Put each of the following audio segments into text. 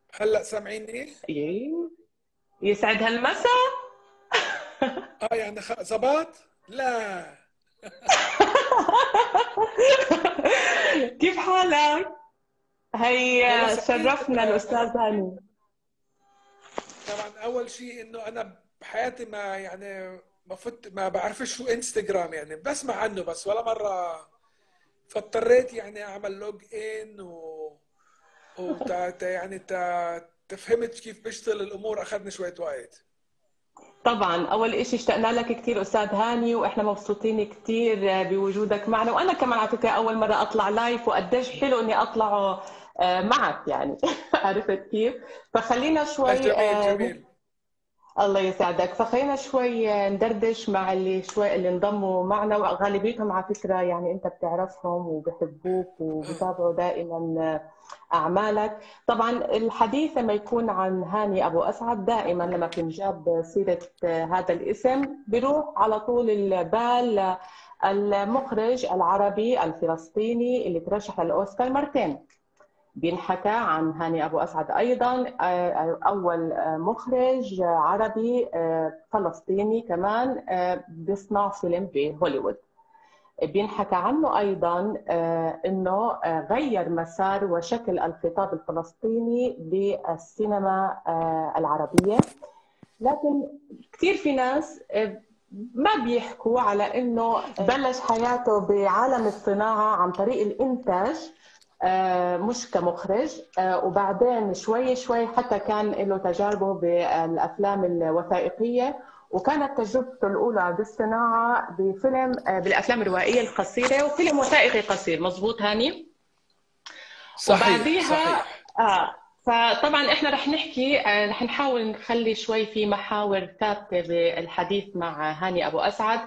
هلا سامعيني؟ يسعد هالمساء. يعني زبط؟ لا. كيف حالك؟ والله هي سعيد. شرفنا الأستاذ هاني. طبعا اول شيء انه انا بحياتي ما بعرفش شو انستغرام، يعني بسمع عنه بس ولا مره، فاضطريت يعني اعمل لوج ان تفهمت كيف بيشتغل الامور، اخذني شويه وقت. طبعا أول إشي اشتقنا لك كثير أستاذ هاني، وإحنا مبسوطين كثير بوجودك معنا، وأنا كمان على فكرة أول مرة أطلع لايف، وقديش حلو إني أطلع معك يعني. عرفت كيف؟ فخلينا لا، شوي جميل جميل. الله يسعدك. فخلينا شوي ندردش مع اللي انضموا معنا، وغالبيتهم على فكرة يعني أنت بتعرفهم وبحبوك وبتابعوا دائما أعمالك. طبعا الحديث لما يكون عن هاني أبو أسعد، دائما لما بتنجاب سيرة هذا الاسم بيروح على طول البال المخرج العربي الفلسطيني اللي ترشح للأوسكار مرتين. بينحكى عن هاني أبو أسعد أيضا أول مخرج عربي فلسطيني كمان بيصنع فيلم بهوليوود. بينحكى عنه أيضا أنه غير مسار وشكل الخطاب الفلسطيني بالسينما العربية. لكن كثير في ناس ما بيحكوا على أنه بلش حياته بعالم الصناعة عن طريق الإنتاج، مش كمخرج، وبعدين شوي شوي حتى كان له تجاربه بالأفلام الوثائقية، وكانت تجربته الأولى بالصناعة بفيلم بالأفلام الروائية القصيرة وفيلم وثائقي قصير. مظبوط هاني؟ صحيح وبعديها صحيح. فطبعا احنا رح نحكي، رح نحاول نخلي شوي في محاور ثابته بالحديث مع هاني ابو اسعد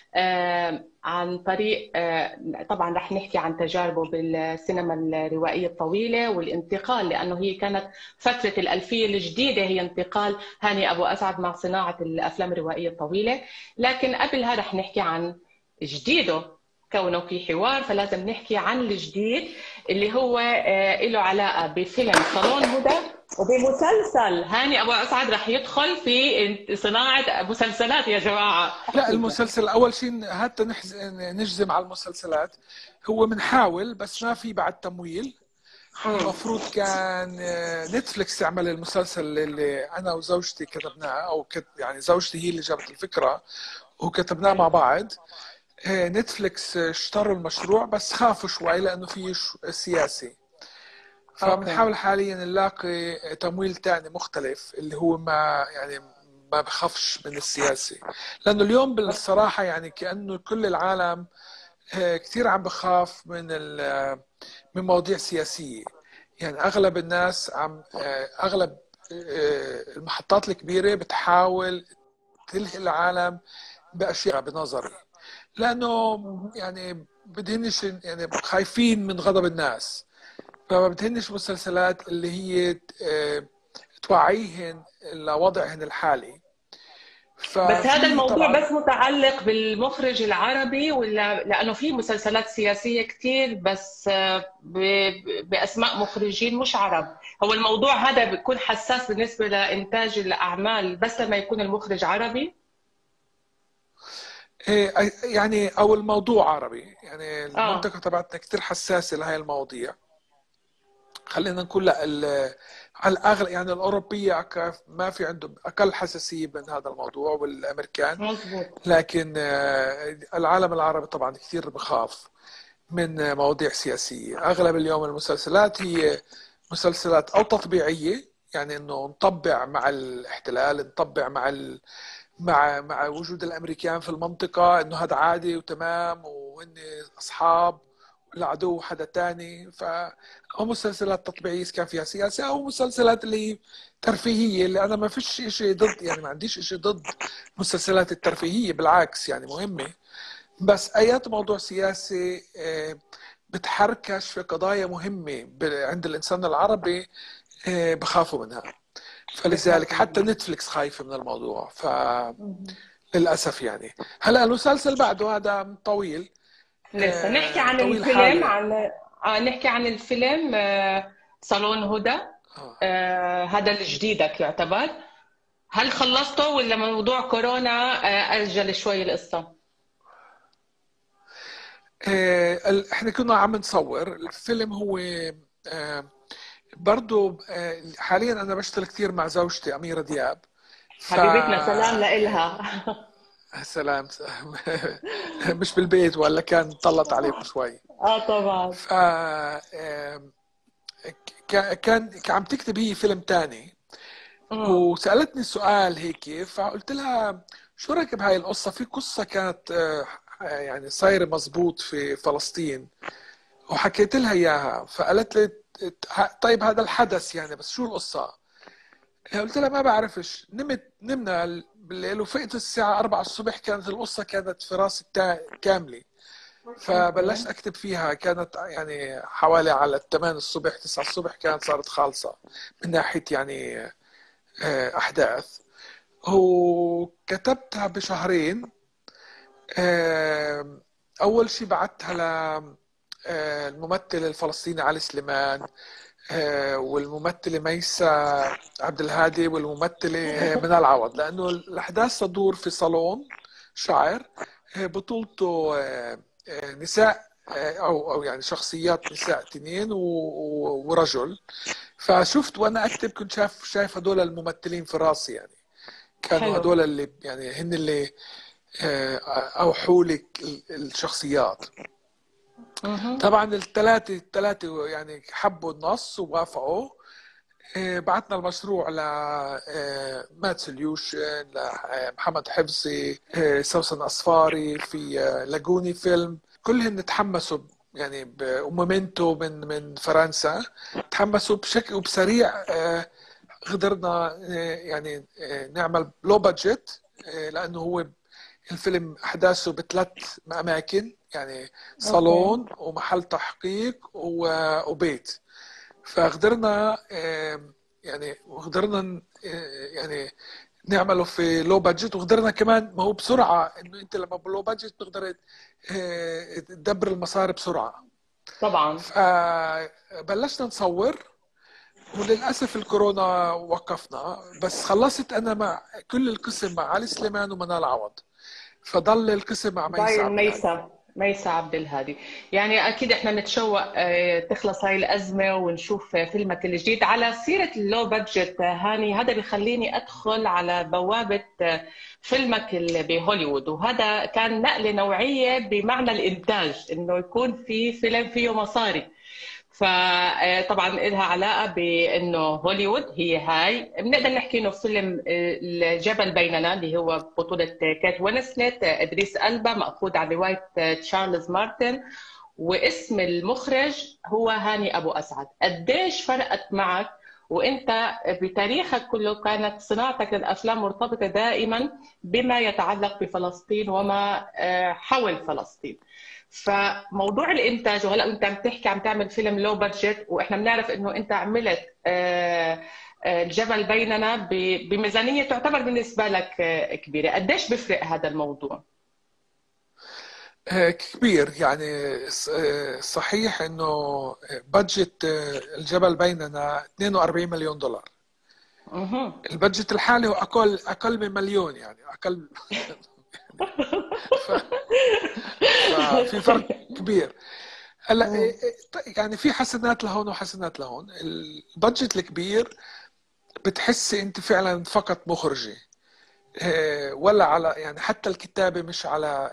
عن طريق طبعا رح نحكي عن تجاربه بالسينما الروائيه الطويله والانتقال، لانه هي كانت فتره الالفيه الجديده هي انتقال هاني ابو اسعد مع صناعه الافلام الروائيه الطويله. لكن قبلها رح نحكي عن جديده، كونه في حوار فلازم نحكي عن الجديد اللي هو له علاقه بفيلم صالون هدى وبمسلسل. هاني ابو اسعد رح يدخل في صناعه مسلسلات يا جماعه. لا، المسلسل اول شيء حتى نجزم على المسلسلات، هو بنحاول بس ما في بعد تمويل. المفروض كان نتفليكس تعمل المسلسل اللي انا وزوجتي كتبناه، يعني زوجتي هي اللي جابت الفكره وكتبناه مع بعض. نتفليكس اشتروا المشروع بس خافوا شوي لانه فيه سياسي، فبنحاول حاليا نلاقي تمويل تاني مختلف اللي هو ما بخافش من السياسي، لانه اليوم بالصراحه يعني كانه كل العالم كثير عم بخاف من مواضيع سياسيه. يعني اغلب الناس اغلب المحطات الكبيره بتحاول تلهي العالم باشياء بنظري، لانه يعني بدهنش، يعني خايفين من غضب الناس، فما بدهنش مسلسلات اللي هي توعيهن لوضعهن الحالي. بس هذا ففي الموضوع طبعا بس متعلق بالمخرج العربي، ولا لانه في مسلسلات سياسيه كثير بس باسماء مخرجين مش عرب؟ هو الموضوع هذا بيكون حساس بالنسبه لانتاج الاعمال بس لما يكون المخرج عربي؟ يعني او الموضوع عربي، يعني المنطقه تبعتنا كثير حساسه لهي المواضيع. خلينا نقول لا، على الاغلب يعني الاوروبيه ما في عندهم اقل حساسيه من هذا الموضوع، والامريكان. مظبوط. لكن العالم العربي طبعا كثير بخاف من مواضيع سياسيه. اغلب اليوم المسلسلات هي مسلسلات او تطبيعيه، يعني انه نطبع مع الاحتلال، نطبع مع وجود الامريكان في المنطقه، انه هذا عادي وتمام وهن اصحاب ولا عدو حدا تاني. او مسلسلات تطبيعيه كان فيها سياسه، او مسلسلات اللي ترفيهيه، اللي انا ما فيش شيء ضد، يعني ما عنديش شيء ضد المسلسلات الترفيهيه، بالعكس يعني مهمه. بس ايات موضوع سياسي بتحركش في قضايا مهمه عند الانسان العربي، بخافوا منها. فلذلك حتى نتفليكس خايفه من الموضوع، للاسف يعني. هلا المسلسل بعده هذا طويل، لسه نحكي عن طويل الفيلم، حاله. عن نحكي عن الفيلم صالون هدى. هذا الجديدك يعتبر. هل خلصته ولا موضوع كورونا أجل شوي القصة؟ احنا كنا عم نصور الفيلم. هو برضو حاليا انا بشتغل كثير مع زوجتي أميرة دياب. حبيبتنا سلام لإلها. سلام. مش بالبيت ولا كان طلت عليكم شوي؟ طبعا. ف كان عم تكتب هي فيلم تاني وسألتني سؤال هيك، فقلت لها شو رأيك بهاي القصة؟ في قصة كانت يعني صايرة مزبوط في فلسطين وحكيت لها إياها، فقالت لي طيب هذا الحدث يعني، بس شو القصة؟ قلت لها ما بعرفش. نمنا بالليل وفقت الساعة 4 الصبح، كانت القصة كانت في راسي كاملة. فبلشت أكتب فيها، كانت يعني حوالي على 8 الصبح 9 الصبح كانت صارت خالصة من ناحية يعني أحداث. وكتبتها بشهرين. أول شيء بعتها للممثل الفلسطيني علي سليمان، والممثلة ميسة عبد الهادي، والممثلة من العوض، لأنه الأحداث تدور في صالون شعر بطولته نساء أو يعني شخصيات نساء تنين ورجل. فشفت وأنا أكتب كنت شايف هدول الممثلين في راسي، يعني كانوا هدول اللي يعني هن اللي أوحوا لك الشخصيات. طبعا الثلاثة يعني حبوا النص ووافقوا. بعتنا المشروع لمات سوليوشن، لمحمد حفظي، سوسن أصفاري، في لاجوني فيلم، كلهم تحمسوا يعني ومومنتو من فرنسا تحمسوا بشكل وبسريع. قدرنا يعني نعمل لو بادجت، لأنه هو الفيلم أحداثه بثلاث أماكن، يعني صالون ومحل تحقيق وبيت. فقدرنا يعني نعمله في لو بادجت، وقدرنا كمان ما هو بسرعة، إنه أنت لما بلو بادجت بتقدر تدبر المصاري بسرعة. طبعا. فبلشنا نصور، وللأسف الكورونا وقفنا، بس خلصت أنا مع كل القسم مع علي سليمان ومنال عوض، فضل القسم مع ميسة عبد الهادي. ميسة عبد الهادي. يعني أكيد إحنا نتشوق تخلص هاي الأزمة ونشوف فيلمك الجديد. على سيرة اللو بادجت هاني، هذا بيخليني أدخل على بوابة فيلمك بهوليوود، وهذا كان نقلة نوعية بمعنى الإنتاج، إنه يكون في فيلم فيه مصاري. فطبعا لها علاقه بانه هوليوود هي هاي. بنقدر نحكي انه فيلم الجبل بيننا اللي هو بطوله كيت وينسلت، ادريس ألبا، ماخوذ عن روايه تشارلز مارتن، واسم المخرج هو هاني ابو اسعد. قديش فرقت معك وانت بتاريخك كله كانت صناعتك للافلام مرتبطه دائما بما يتعلق بفلسطين وما حول فلسطين؟ فموضوع الانتاج، وهلا انت عم تحكي عم تعمل فيلم لو بادجت، واحنا بنعرف انه انت عملت الجبل بيننا بميزانيه تعتبر بالنسبه لك كبيره. قديش بفرق هذا الموضوع؟ كبير يعني. صحيح انه بادجت الجبل بيننا 42 مليون دولار. البادجت الحالي هو اقل من مليون، يعني اقل. ففي فرق كبير. هلا يعني في حسنات لهون وحسنات لهون. البادجت الكبير بتحسي انت فعلا فقط مخرجه، ولا على يعني حتى الكتابه مش على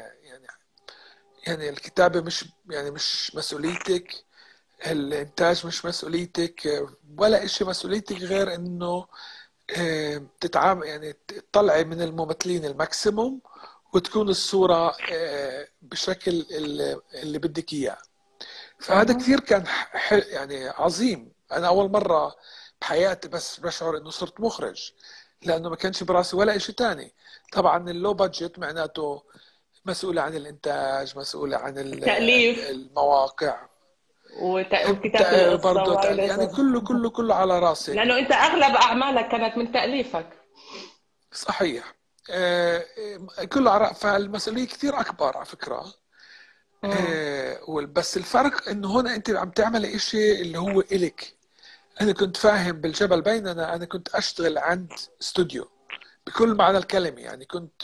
يعني الكتابه مش مسؤوليتك، الانتاج مش مسؤوليتك، ولا اشي مسؤوليتك غير انه تتعامل يعني تطلعي من الممثلين الماكسيموم وتكون الصورة بشكل اللي بدك إياه. فهذا كثير كان يعني عظيم. أنا أول مرة بحياتي بس بشعر إنه صرت مخرج، لأنه ما كانش براسي ولا إشي تاني. طبعا اللو بادجت معناته مسؤولة عن الإنتاج، مسؤولة عن التأليف المواقع وكتابة القصة برضه وهاي يعني القصص، كله على راسك. لأنه أنت أغلب أعمالك كانت من تأليفك. صحيح. كله فالمسؤولية كثير أكبر على فكرة. بس الفرق إنه هنا أنت عم تعمل إشي اللي هو إلك، أنا كنت فاهم بالجبل بيننا، أنا كنت أشتغل عند استوديو بكل معنى الكلمة، يعني كنت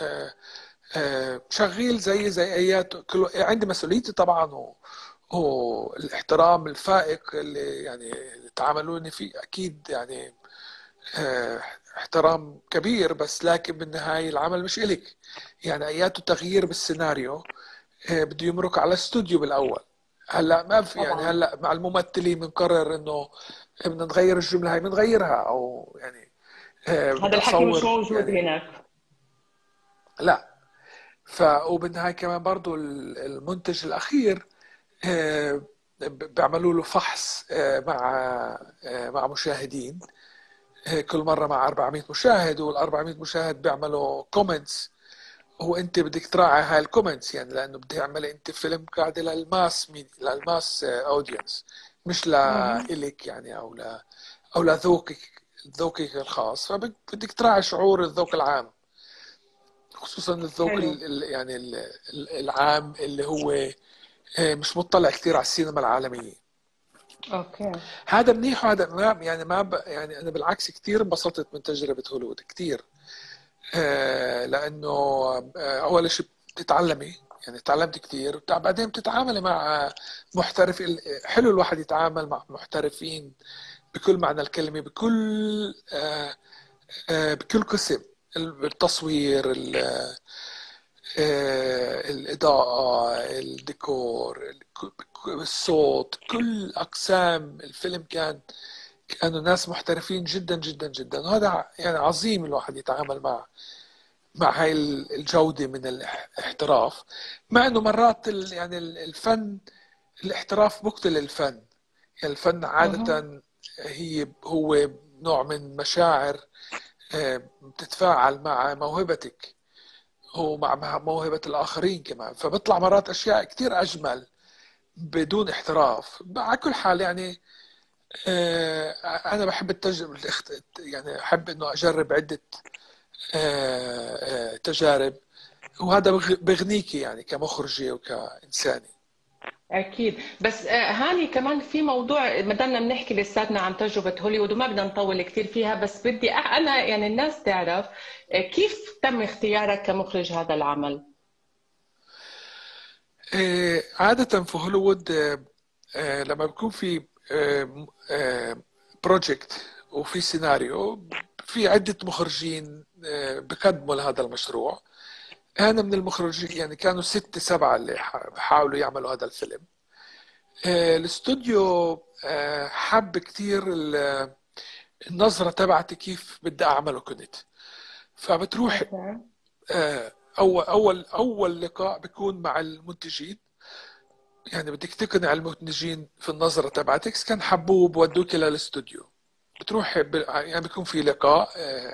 شغيل زي أيات، عندي مسؤوليتي طبعا، والاحترام الفائق اللي يعني تعاملوني فيه أكيد يعني احترام كبير، بس لكن بالنهاية العمل مش إلك، يعني أياته تغيير بالسيناريو بده يمرق على استوديو بالأول. هلا ما في يعني، طبعا هلا مع الممثلين بنقرر انه بدنا نغير الجمله هاي بنغيرها، او يعني هذا بدي الحكي مش اصور موجود يعني هناك. لا. وبالنهايه كمان برضو المنتج الاخير بيعملوا له فحص مع مشاهدين كل مره مع 400 مشاهد، وال 400 مشاهد بيعملوا كومنتس، وانت بدك تراعي هاي الكومنتس، يعني لانه بدي اعمل انت فيلم قاعد للماس للماس اودينس، مش مهم. لإلك يعني، او ذوقك الخاص، فبدك تراعي شعور الذوق العام، خصوصا الذوق حلو. العام اللي هو مش مطلع كثير على السينما العالمية. اوكي. هذا منيح، وهذا ما يعني يعني انا بالعكس كثير انبسطت من تجربة هوليوود كثير، لانه اول شيء بتتعلمي، يعني تعلمت كثير، بعدين بتتعاملي مع محترف. حلو الواحد يتعامل مع محترفين بكل معنى الكلمة، بكل قسم، التصوير، الإضاءة، الديكور، الصوت، كل أقسام الفيلم كانوا ناس محترفين جدا جدا جدا، وهذا يعني عظيم الواحد يتعامل مع هاي الجودة من الاحتراف، مع انه مرات يعني الفن، الاحتراف بقتل الفن، يعني الفن مهم. عادة هو نوع من مشاعر بتتفاعل مع موهبتك ومع موهبة الآخرين كمان، فبطلع مرات أشياء كتير أجمل بدون احتراف. على كل حال يعني أنا بحب التجربة، يعني أحب إنه أجرب عدة تجارب، وهذا بغنيكي يعني كمخرجة وكإنسانة. اكيد. بس هاني كمان في موضوع، ما دامنا بنحكي لساتنا عن تجربه هوليوود وما بدنا نطول كثير فيها، بس بدي انا يعني الناس تعرف كيف تم اختيارك كمخرج هذا العمل. عادة في هوليوود لما بيكون في بروجكت وفي سيناريو، في عدة مخرجين بقدموا لهذا المشروع. أنا من المخرجين، يعني كانوا 6 7 اللي بحاولوا يعملوا هذا الفيلم. الاستوديو حب كتير النظرة تبعتي كيف بدي أعمله كنت، فبتروح اوكي. أول لقاء بيكون مع المنتجين، يعني بدك تقنع المنتجين في النظرة تبعتك، كان حبوب ودوك للاستوديو، بتروح يعني بيكون في لقاء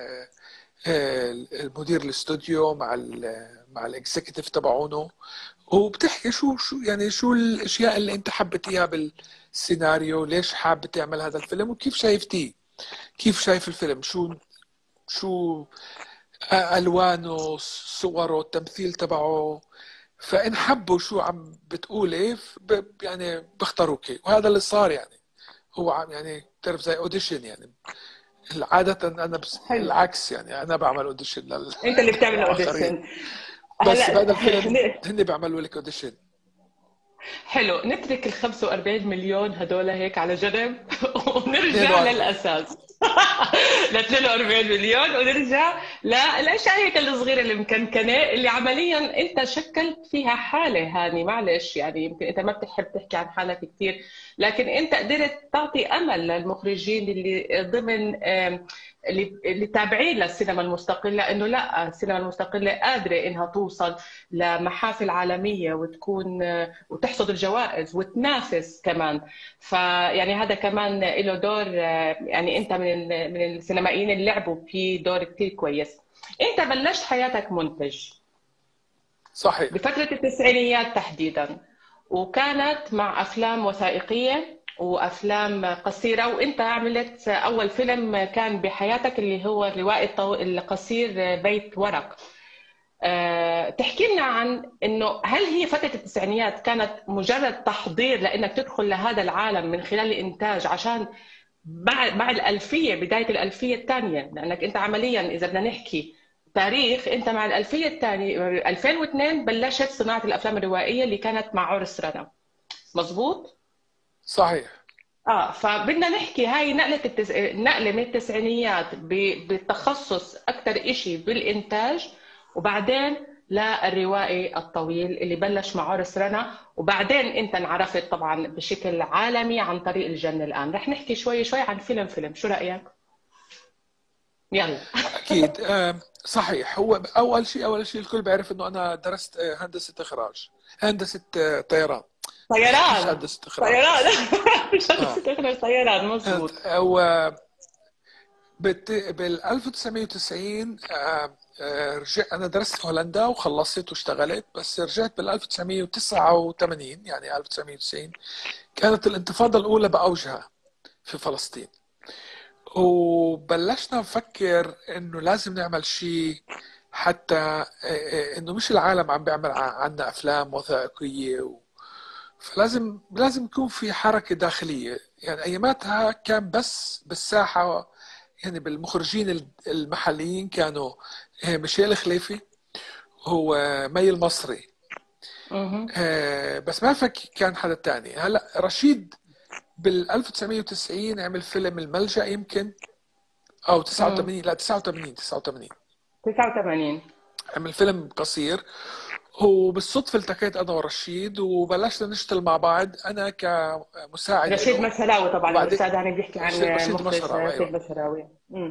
المدير الاستوديو مع الاكزيكتيف تبعونه، وبتحكي شو الاشياء اللي انت حبيتيها بالسيناريو، ليش حابب تعمل هذا الفيلم، وكيف شايفتيه، كيف شايف الفيلم، شو الوانه، صوره، التمثيل تبعه. فان حبوا شو عم بتقولي يعني بيختاروك، وهذا اللي صار يعني. هو يعني تعرف زي اوديشن يعني، عادة انا حلو. العكس، يعني انا بعمل اوديشن انت اللي بتعمل للاخرين، اوديشن. بس بهذا هلا الفيلم هن بيعملوا لك اوديشن. حلو، نترك ال 45 مليون هدول هيك على جنب ونرجع 42. للأساس. ل 42 مليون، ونرجع للأشياء هيك الصغيرة المكنكنة اللي عمليا أنت شكلت فيها حالة. هاني معلش يعني يمكن أنت ما بتحب تحكي عن حالك كثير، لكن أنت قدرت تعطي أمل للمخرجين اللي ضمن اللي تابعين للسينما المستقلة، انه لا، السينما المستقلة قادرة انها توصل لمحافل عالمية وتكون وتحصد الجوائز وتنافس كمان. فيعني هذا كمان له دور، يعني انت من السينمائيين اللي لعبوا فيه دور كثير كويس. انت بلشت حياتك منتج صحيح. بفترة التسعينيات تحديدا، وكانت مع افلام وثائقية وافلام قصيرة، وانت عملت اول فيلم كان بحياتك اللي هو الروائي القصير بيت ورق. تحكي لنا عن انه هل هي فتره التسعينيات كانت مجرد تحضير لانك تدخل لهذا العالم من خلال الانتاج عشان بعد الألفية، بداية الألفية الثانية، لأنك أنت عمليا إذا بدنا نحكي تاريخ، أنت مع الألفية الثانية 2002 بلشت صناعة الأفلام الروائية اللي كانت مع عرس رنا، مزبوط؟ صحيح. فبدنا نحكي هاي نقلة من التسعينيات بالتخصص أكثر إشي بالإنتاج، وبعدين للروائي الطويل اللي بلش مع عرس رنا، وبعدين أنت انعرفت طبعا بشكل عالمي عن طريق الجنة. الآن رح نحكي شوي شوي عن فيلم، شو رأيك؟ يلا. اكيد. صحيح. هو اول شيء الكل بيعرف انه انا درست هندسه اخراج، هندسه طيران، مش طيران. هندسه اخراج. مش هتستخدم طيران، مزبوط. بال 1990 انا درست في هولندا وخلصت واشتغلت، بس رجعت بال 1989 يعني 1990 كانت الانتفاضه الاولى باوجها في فلسطين، وبلشنا نفكر انه لازم نعمل شيء حتى انه مش العالم عم بيعمل عنا افلام وثائقيه فلازم يكون في حركه داخليه. يعني اياماتها كان بس بالساحه، يعني بالمخرجين المحليين كانوا ميشيل خليفي، هو مي المصري، بس ما فك كان حدا تاني. هلا رشيد بال 1990 عمل فيلم الملجأ يمكن، او 89، لا 89 عمل فيلم قصير، وبالصدفه التقيت انا ورشيد وبلشنا نشتغل مع بعض، انا كمساعد رشيد له. مشراوي طبعا، وبعدين الاستاذ هاني بيحكي عن رشيد المخرج مشرف، رشيد ايوه. مشراوي.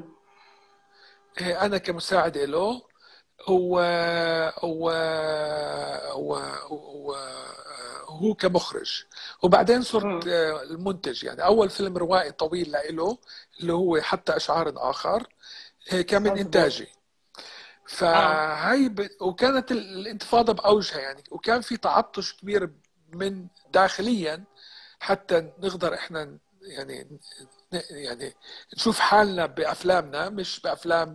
انا كمساعد له، هو هو هو هو هو كمخرج. وبعدين صرت المنتج. يعني اول فيلم روائي طويل له اللي هو حتى اشعار اخر كان من مزبوط. انتاجي. فهي وكانت الانتفاضه باوجها يعني، وكان في تعطش كبير من داخليا حتى نقدر احنا يعني نشوف حالنا بافلامنا، مش بافلام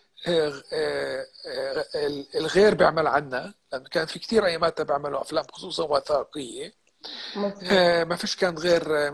الغير بيعمل عنا، لانه كان في كثير اياماتها بيعملوا افلام خصوصا وثائقيه. ما فيش كان غير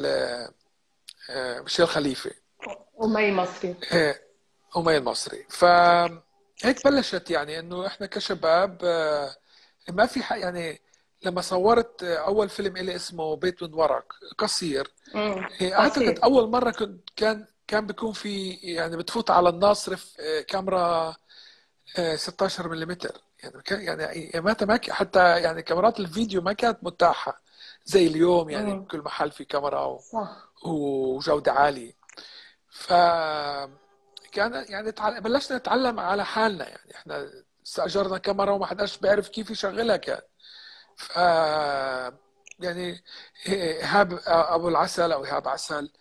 ميشيل خليفه ومي مصري. ومي المصري. فهيك بلشت يعني انه احنا كشباب ما في يعني لما صورت اول فيلم إلي اسمه بيت من ورق قصير، اعتقد قصير. اول مره كان بيكون في يعني بتفوت على الناصرف كاميرا 16 ملم. يعني اياماتها ما حتى يعني كاميرات الفيديو ما كانت متاحه زي اليوم، يعني بكل محل في كاميرا وجوده عاليه. ف كان يعني بلشنا نتعلم على حالنا، يعني احنا استاجرنا كاميرا وما حداش بيعرف كيف يشغلها كان. ف يعني ايهاب ابو العسل او ايهاب عسل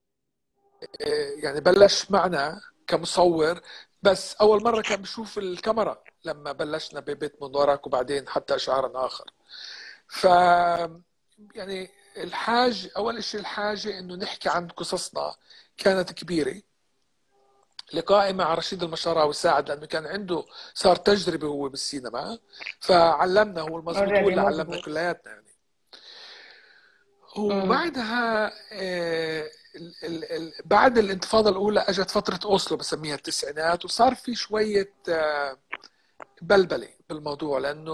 يعني بلش معنا كمصور، بس اول مره كان بشوف الكاميرا لما بلشنا ببيت من وراك وبعدين حتى اشعار اخر. ف يعني اول شيء الحاجه انه نحكي عن قصصنا كانت كبيره. لقائي مع رشيد المشراوي ساعد، لانه كان عنده صار تجربه هو بالسينما، فعلمنا. هو المضبوط هو اللي علمنا كلياتنا يعني. وبعدها بعد الانتفاضة الأولى أجت فترة أوسلو بسميها التسعينات، وصار في شوية بلبلة بالموضوع، لأنه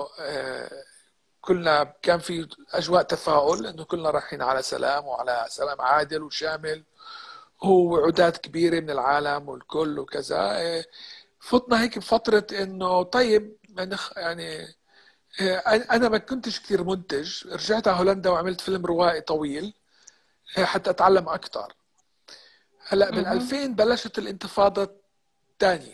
كلنا كان في أجواء تفاؤل أنه كلنا رايحين على سلام وعلى سلام عادل وشامل ووعودات كبيرة من العالم والكل وكذا. فتنا هيك بفترة أنه طيب يعني أنا ما كنتش كثير منتج، رجعت على هولندا وعملت فيلم روائي طويل حتى أتعلم أكثر. هلا بال 2000 بلشت الانتفاضة الثانية،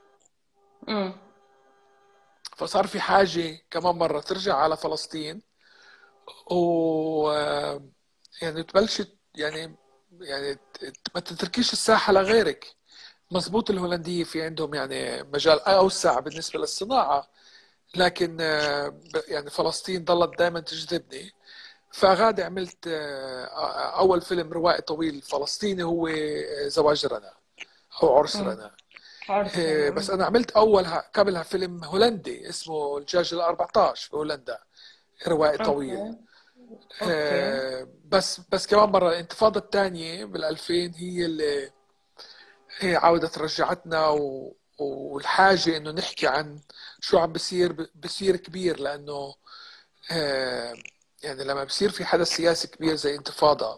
فصار في حاجة كمان مرة ترجع على فلسطين و يعني تبلشت يعني ما تتركيش الساحة لغيرك. مزبوط الهولندية في عندهم يعني مجال أوسع بالنسبة للصناعة، لكن يعني فلسطين ضلت دائما تجذبني. فغادي عملت أول فيلم روائي طويل فلسطيني هو زواج رنا أو عرس رنا. بس أنا عملت قبلها فيلم هولندي اسمه الدجاج ال14 في هولندا، روائي طويل. اوكي. بس كمان مرة الانتفاضة الثانية بال2000 هي عودت رجعتنا والحاجة إنه نحكي عن شو عم بصير كبير، لأنه يعني لما بصير في حدث سياسي كبير زي انتفاضة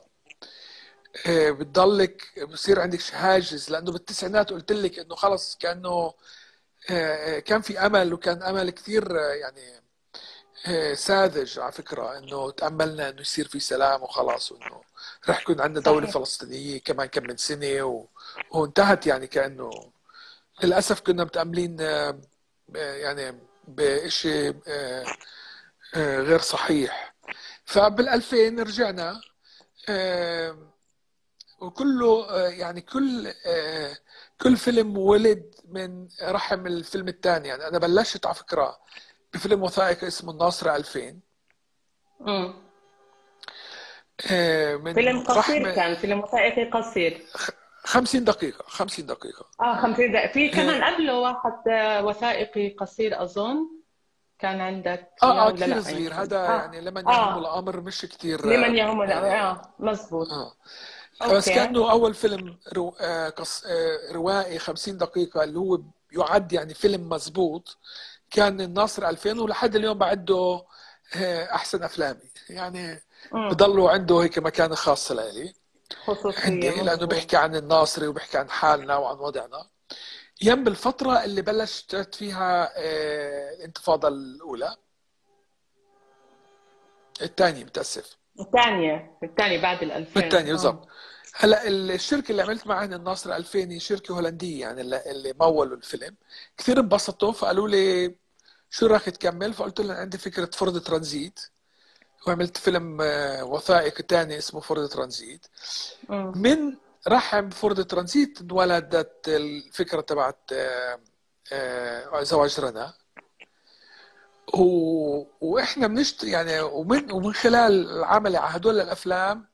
بتضلك بصير عندك هاجس، لأنه بالتسعينات قلت لك إنه خلص كأنه كان في أمل، وكان أمل كثير يعني ساذج على فكرة، إنه تأملنا إنه يصير في سلام وخلاص، وإنه رح يكون عندنا دولة صحيح. فلسطينية كمان كم من سنة وانتهت. يعني كأنه للأسف كنا متأملين يعني بشيء غير صحيح. فبال2000 رجعنا وكله يعني كل فيلم ولد من رحم الفيلم الثاني. يعني أنا بلشت على فكرة بفيلم وثائقي اسمه الناصرة 2000، امم. من فيلم قصير، رحم كان فيلم وثائقي قصير. 50 دقيقة 50 دقيقة. 50 دقيقة. في اه كمان قبله واحد وثائقي قصير اظن، كان عندك اياه ولا كثير لا صغير يمكن؟ هذا، يعني لمن يهم اه الأمر، مش كثير لمن يهم اه, مزبوط. آه. بس اوكي. كأنه أول فيلم روائي 50 دقيقة اللي هو يعد يعني فيلم مزبوط، كان الناصر 2000، ولحد اليوم بعده أحسن أفلامي. يعني امم. بضلوا عنده هيك مكانة خاصة لإلي خصوصية، عندي، لأنه مزبوط. بيحكي عن الناصري وبيحكي عن حالنا وعن وضعنا. يم بالفترة اللي بلشت فيها الانتفاضة الأولى، الثانية متأسف، الثانية بعد الألفين. بالثانية بالضبط. هلا الشركة اللي عملت معها الناصر 2000 هي شركة هولندية، يعني اللي مولوا الفيلم كثير انبسطوا، فقالوا لي شو رايك تكمل؟ فقلت لهم عندي فكرة فرض ترانزيت، وعملت فيلم وثائقي ثاني اسمه فرض ترانزيت. امم. من رحم فرض ترانزيت انولدت الفكرة تبعت زواج رنا. واحنا يعني ومن خلال عملي على هدول الافلام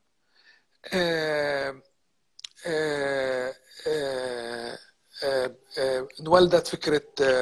آه، آه، آه، انولدت فكرة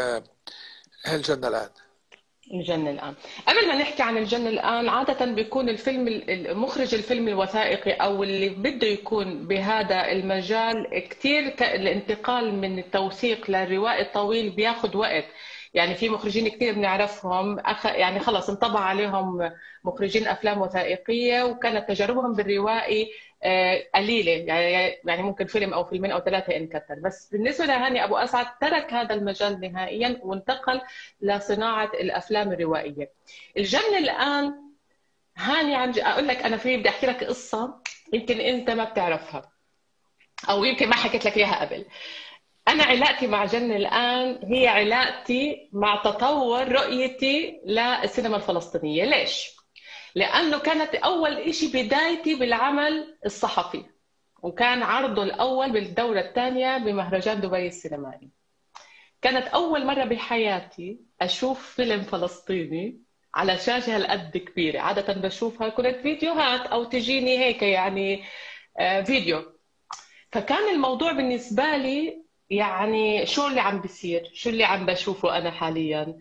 الجنة الآن. الجنة الآن. قبل ما نحكي عن الجنة الآن، عادة بيكون الفيلم مخرج الفيلم الوثائقي أو اللي بده يكون بهذا المجال كتير الانتقال من التوثيق للروائي الطويل بياخد وقت. يعني في مخرجين كتير بنعرفهم يعني خلص انطبع عليهم مخرجين أفلام وثائقية وكانت تجاربهم بالروائي قليلة، يعني ممكن فيلم أو فيلمين أو ثلاثة إن كتر. بس بالنسبة لهاني أبو أسعد ترك هذا المجال نهائيا وانتقل لصناعة الأفلام الروائية. الجنة الآن، هاني عم أقول لك أنا بدي أحكي لك قصة يمكن أنت ما بتعرفها أو يمكن ما حكيت لك إياها قبل. أنا علاقتي مع جنة الآن هي علاقتي مع تطور رؤيتي للسينما الفلسطينية. ليش؟ لأنه كانت أول إشي بدايتي بالعمل الصحفي، وكان عرضه الأول بالدورة الثانية بمهرجان دبي السينمائي. كانت أول مرة بحياتي أشوف فيلم فلسطيني على شاشة هالقد كبيرة. عادة بشوفها كنت فيديوهات أو تجيني هيك يعني فيديو. فكان الموضوع بالنسبة لي يعني شو اللي عم بيصير، شو اللي عم بشوفه أنا حاليا،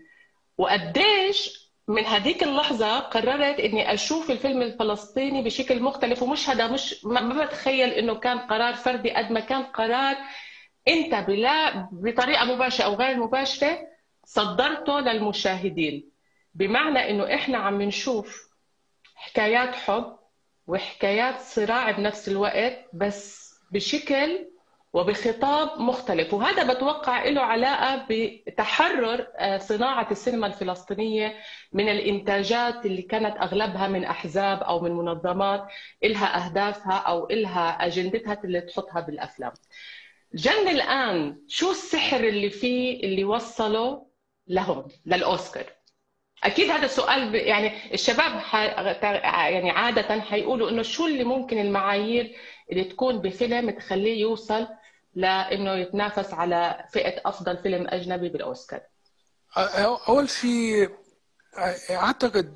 وقديش من هذيك اللحظة قررت إني أشوف الفيلم الفلسطيني بشكل مختلف. ومش هذا مش ما بتخيل إنه كان قرار فردي قد ما كان قرار انت بلا بطريقه مباشره او غير مباشره صدرته للمشاهدين. بمعنى انه احنا عم نشوف حكايات حب وحكايات صراع بنفس الوقت، بس بشكل وبخطاب مختلف. وهذا بتوقع له علاقه بتحرر صناعه السينما الفلسطينيه من الانتاجات اللي كانت اغلبها من احزاب او من منظمات إلها اهدافها او إلها اجندتها اللي تحطها بالافلام. جنة الآن شو السحر اللي فيه اللي وصله لهم للأوسكار؟ أكيد هذا السؤال يعني الشباب يعني عادة حيقولوا إنه شو اللي ممكن المعايير اللي تكون بفيلم تخليه يوصل لإنه يتنافس على فئة أفضل فيلم أجنبي بالأوسكار. أول شيء أعتقد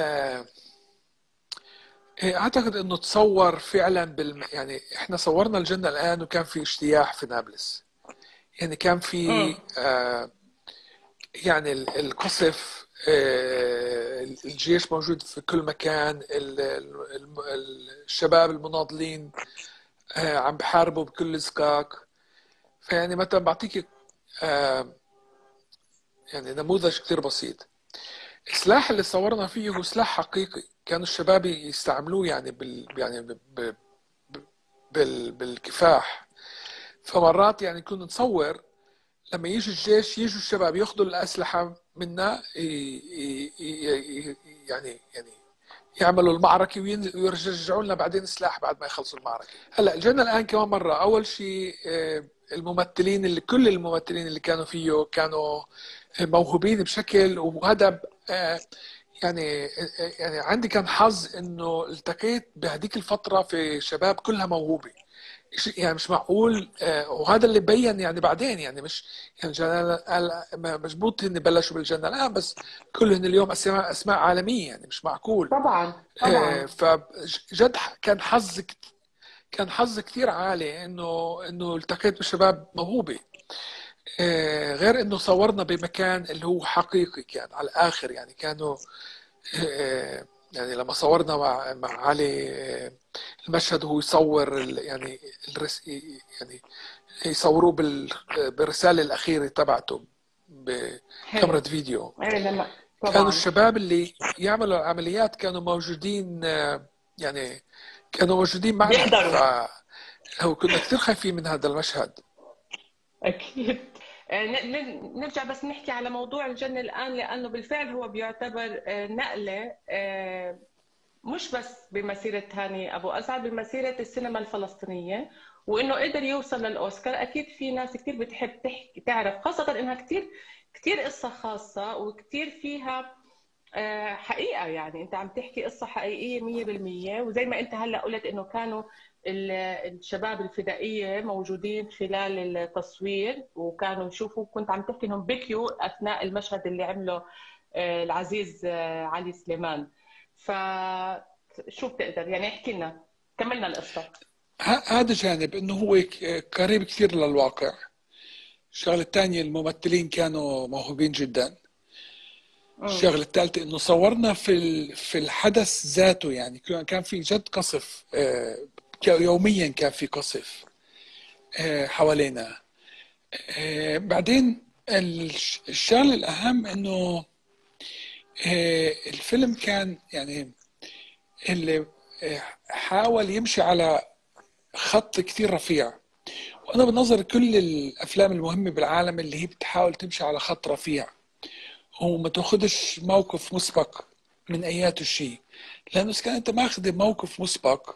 انه تصور فعلا يعني احنا صورنا الجنة الان وكان في اجتياح في نابلس، يعني كان في امم. يعني القصف الجيش موجود في كل مكان، الشباب المناضلين عم بحاربوا بكل زقاق. فيعني مثلا بعطيك يعني نموذج كتير بسيط. السلاح اللي صورنا فيه هو سلاح حقيقي، كانوا الشباب يستعملوه يعني بالكفاح. فمرات يعني كنا نصور لما يجي الجيش، يجوا الشباب ياخذوا الأسلحة منا، يعني يعملوا المعركة ويرجعوا لنا بعدين سلاح بعد ما يخلصوا المعركة. هلا جينا الآن كمان مرة، أول شيء الممثلين اللي كل الممثلين اللي كانوا فيه كانوا موهوبين بشكل، وهذا يعني عندي كان حظ انه التقيت بهديك الفترة في شباب كلها موهوبة، يعني مش معقول. وهذا اللي بين يعني بعدين، يعني مش يعني مجبوط هن بلشوا بالجنة الآن، بس كلهن اليوم أسماء عالمية، يعني مش معقول. طبعا طبعا. فجد كان حظ كثير عالي انه التقيت بشباب موهوبة. غير انه صورنا بمكان اللي هو حقيقي، كان على الاخر يعني كانوا يعني لما صورنا مع علي المشهد وهو يصور يعني يعني يصوروه بالرسالة الأخيرة تبعته بكاميرا فيديو. كانوا الشباب اللي يعملوا العمليات كانوا موجودين، يعني كانوا موجودين معنا، فهو كنا كثير خايفين من هذا المشهد. أكيد. نرجع بس نحكي على موضوع الجنة الآن، لأنه بالفعل هو بيعتبر نقلة مش بس بمسيرة هاني أبو أسعد، بمسيرة السينما الفلسطينية، وإنه قدر يوصل للأوسكار. أكيد في ناس كتير بتحب تحكي تعرف، خاصة إنها كتير قصة خاصة وكتير فيها حقيقة. يعني أنت عم تحكي قصة حقيقية 100%. وزي ما أنت هلأ قلت إنه كانوا الشباب الفدائية موجودين خلال التصوير وكانوا يشوفوا، كنت عم تحكي إنهم بكيوا أثناء المشهد اللي عمله العزيز علي سليمان. فشو بتقدر يعني احكي لنا، كملنا القصة. هذا جانب انه هو قريب كثير للواقع. الشغله الثانيه الممثلين كانوا موهوبين جدا. الشغله الثالثه انه صورنا في الحدث ذاته، يعني كان في جد قصف، يوميا كان في قصف حوالينا. بعدين الشغله الاهم انه الفيلم كان يعني اللي حاول يمشي على خط كثير رفيع. وانا بنظر كل الافلام المهمه بالعالم اللي هي بتحاول تمشي على خط رفيع وما تاخذش موقف مسبق من ايات الشيء، لانه اذا كان انت ماخذ موقف مسبق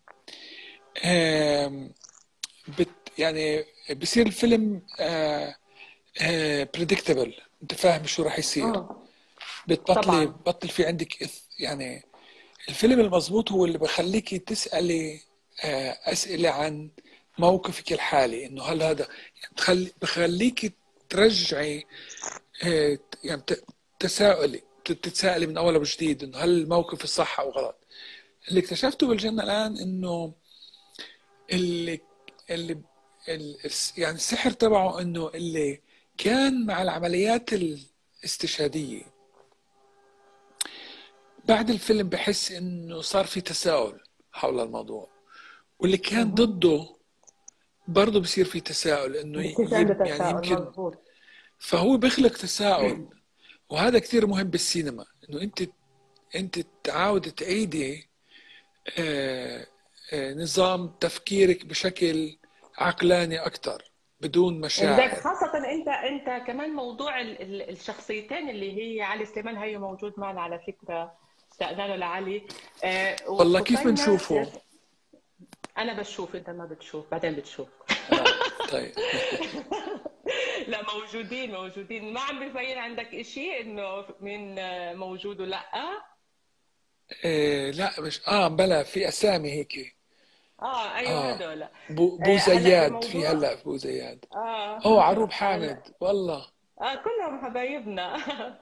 يعني بصير الفيلم predictable، انت فاهم شو راح يصير. بتبطل في عندك يعني الفيلم المضبوط هو اللي بخليكي تسألي أسئلة عن موقفك الحالي، إنه هل هذا يعني بخليكي ترجعي يعني تتساءلي من أول وجديد إنه هل الموقف الصح أو غلط. اللي اكتشفته بالجنة الآن إنه اللي يعني السحر تبعه إنه اللي كان مع العمليات الاستشهادية بعد الفيلم بحس إنه صار في تساؤل حول الموضوع، واللي كان ضده برضه بصير في تساؤل إنه يعني يمكن مزبوط. فهو بيخلق تساؤل. وهذا كثير مهم بالسينما، إنه أنت تعاود تعيدي نظام تفكيرك بشكل عقلاني أكثر بدون مشاعر. خاصة أنت كمان موضوع الشخصيتين اللي هي علي سليمان، هي موجود معنا على فكرة، اشتقنا له لعلي. والله كيف بنشوفه؟ أنا بشوف، أنت ما بتشوف، بعدين بتشوف. طيب. لا موجودين. ما عم بيبين عندك إشي إنه مين موجود ولا؟ لا مش بلا في أسامي هيك. ايوه هذول. بو زياد في هلا بو زياد. عروب حامد والله. كلهم حبايبنا.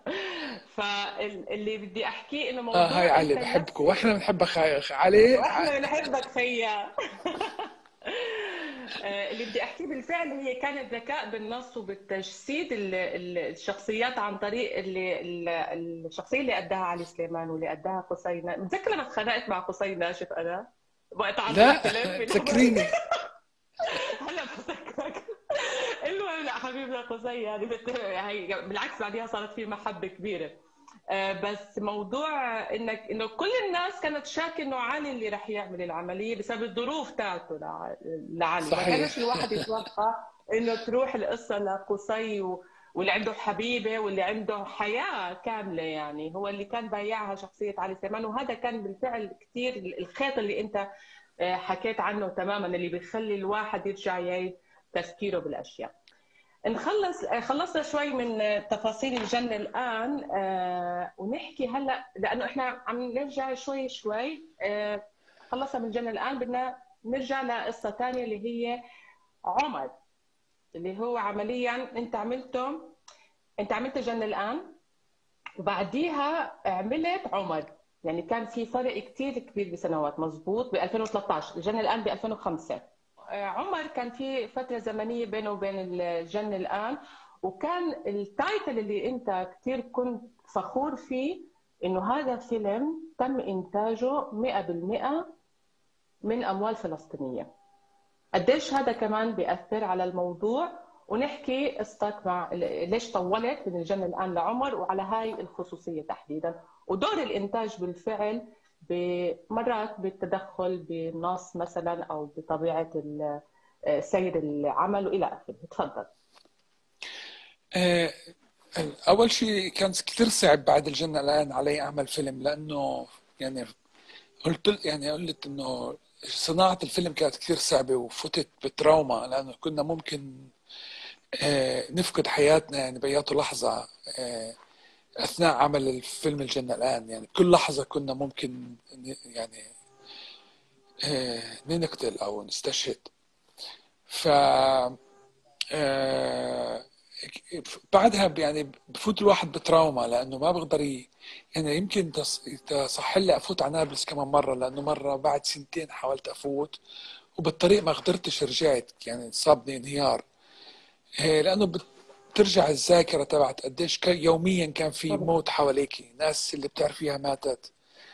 فاللي بدي احكيه انه موضوع هاي علي بحبكم واحنا بنحبك علي. واحنا بنحبك خيا. اللي بدي احكيه بالفعل هي كانت ذكاء بالنص وبالتجسيد الشخصيات عن طريق الشخصيه اللي اداها علي سليمان واللي اداها قصي. متذكره انا اتخانقت مع قصي ناشف انا وقت عرض الفيلم. تذكريني. هلا بتذكرك. المهم لا حبيبنا قصي يعني بالعكس بعديها صارت في محبه كبيره. بس موضوع انه كل الناس كانت شاكه انه علي اللي رح يعمل العمليه بسبب الظروف تاعته لعلي. ما كانش الواحد يتوقع انه تروح القصه لقصي واللي عنده حبيبه واللي عنده حياه كامله. يعني هو اللي كان بايعها شخصيه علي سليمان، وهذا كان بالفعل كثير الخيط اللي انت حكيت عنه تماما، اللي بيخلي الواحد يرجع يعيد تفكيره بالاشياء. خلصنا شوي من تفاصيل الجنة الآن، ونحكي هلا لأنه إحنا عم نرجع شوي خلصنا من الجنة الآن، بدنا نرجع لقصة ثانية اللي هي عمر، اللي هو عمليا أنت عملت الجنة الآن وبعديها عملت عمر. يعني كان في فرق كثير كبير بسنوات. مزبوط، ب 2013، الجنة الآن ب 2005. عمر كان في فترة زمنية بينه وبين الجنة الآن، وكان التايتل اللي أنت كثير كنت فخور فيه إنه هذا فيلم تم إنتاجه 100% من أموال فلسطينية. قديش هذا كمان بيأثر على الموضوع؟ ونحكي قصتك مع ليش طولت من الجنة الآن لعمر، وعلى هاي الخصوصية تحديدا، ودور الإنتاج بالفعل بمرات بالتدخل بالنص مثلا او بطبيعه سير العمل والى اخره. تفضل. اول شيء كان كثير صعب بعد الجنة الان علي اعمل فيلم، لانه يعني قلت انه صناعه الفيلم كانت كثير صعبه، وفتت بتراوما لانه كنا ممكن نفقد حياتنا يعني بأي لحظه أثناء عمل الفيلم الجنة الآن. يعني كل لحظة كنا ممكن يعني نقتل أو نستشهد. ف بعدها يعني بفوت الواحد بتراوما، لأنه ما بقدر يعني يمكن تصح لي أفوت على نابلس كمان مرة، لأنه مرة بعد 2 سنين حاولت أفوت وبالطريق ما قدرتش، رجعت يعني صابني انهيار، لأنه ترجع الذاكرة تبعت قديش يوميا كان في موت حواليك، ناس اللي بتعرفيها ماتت،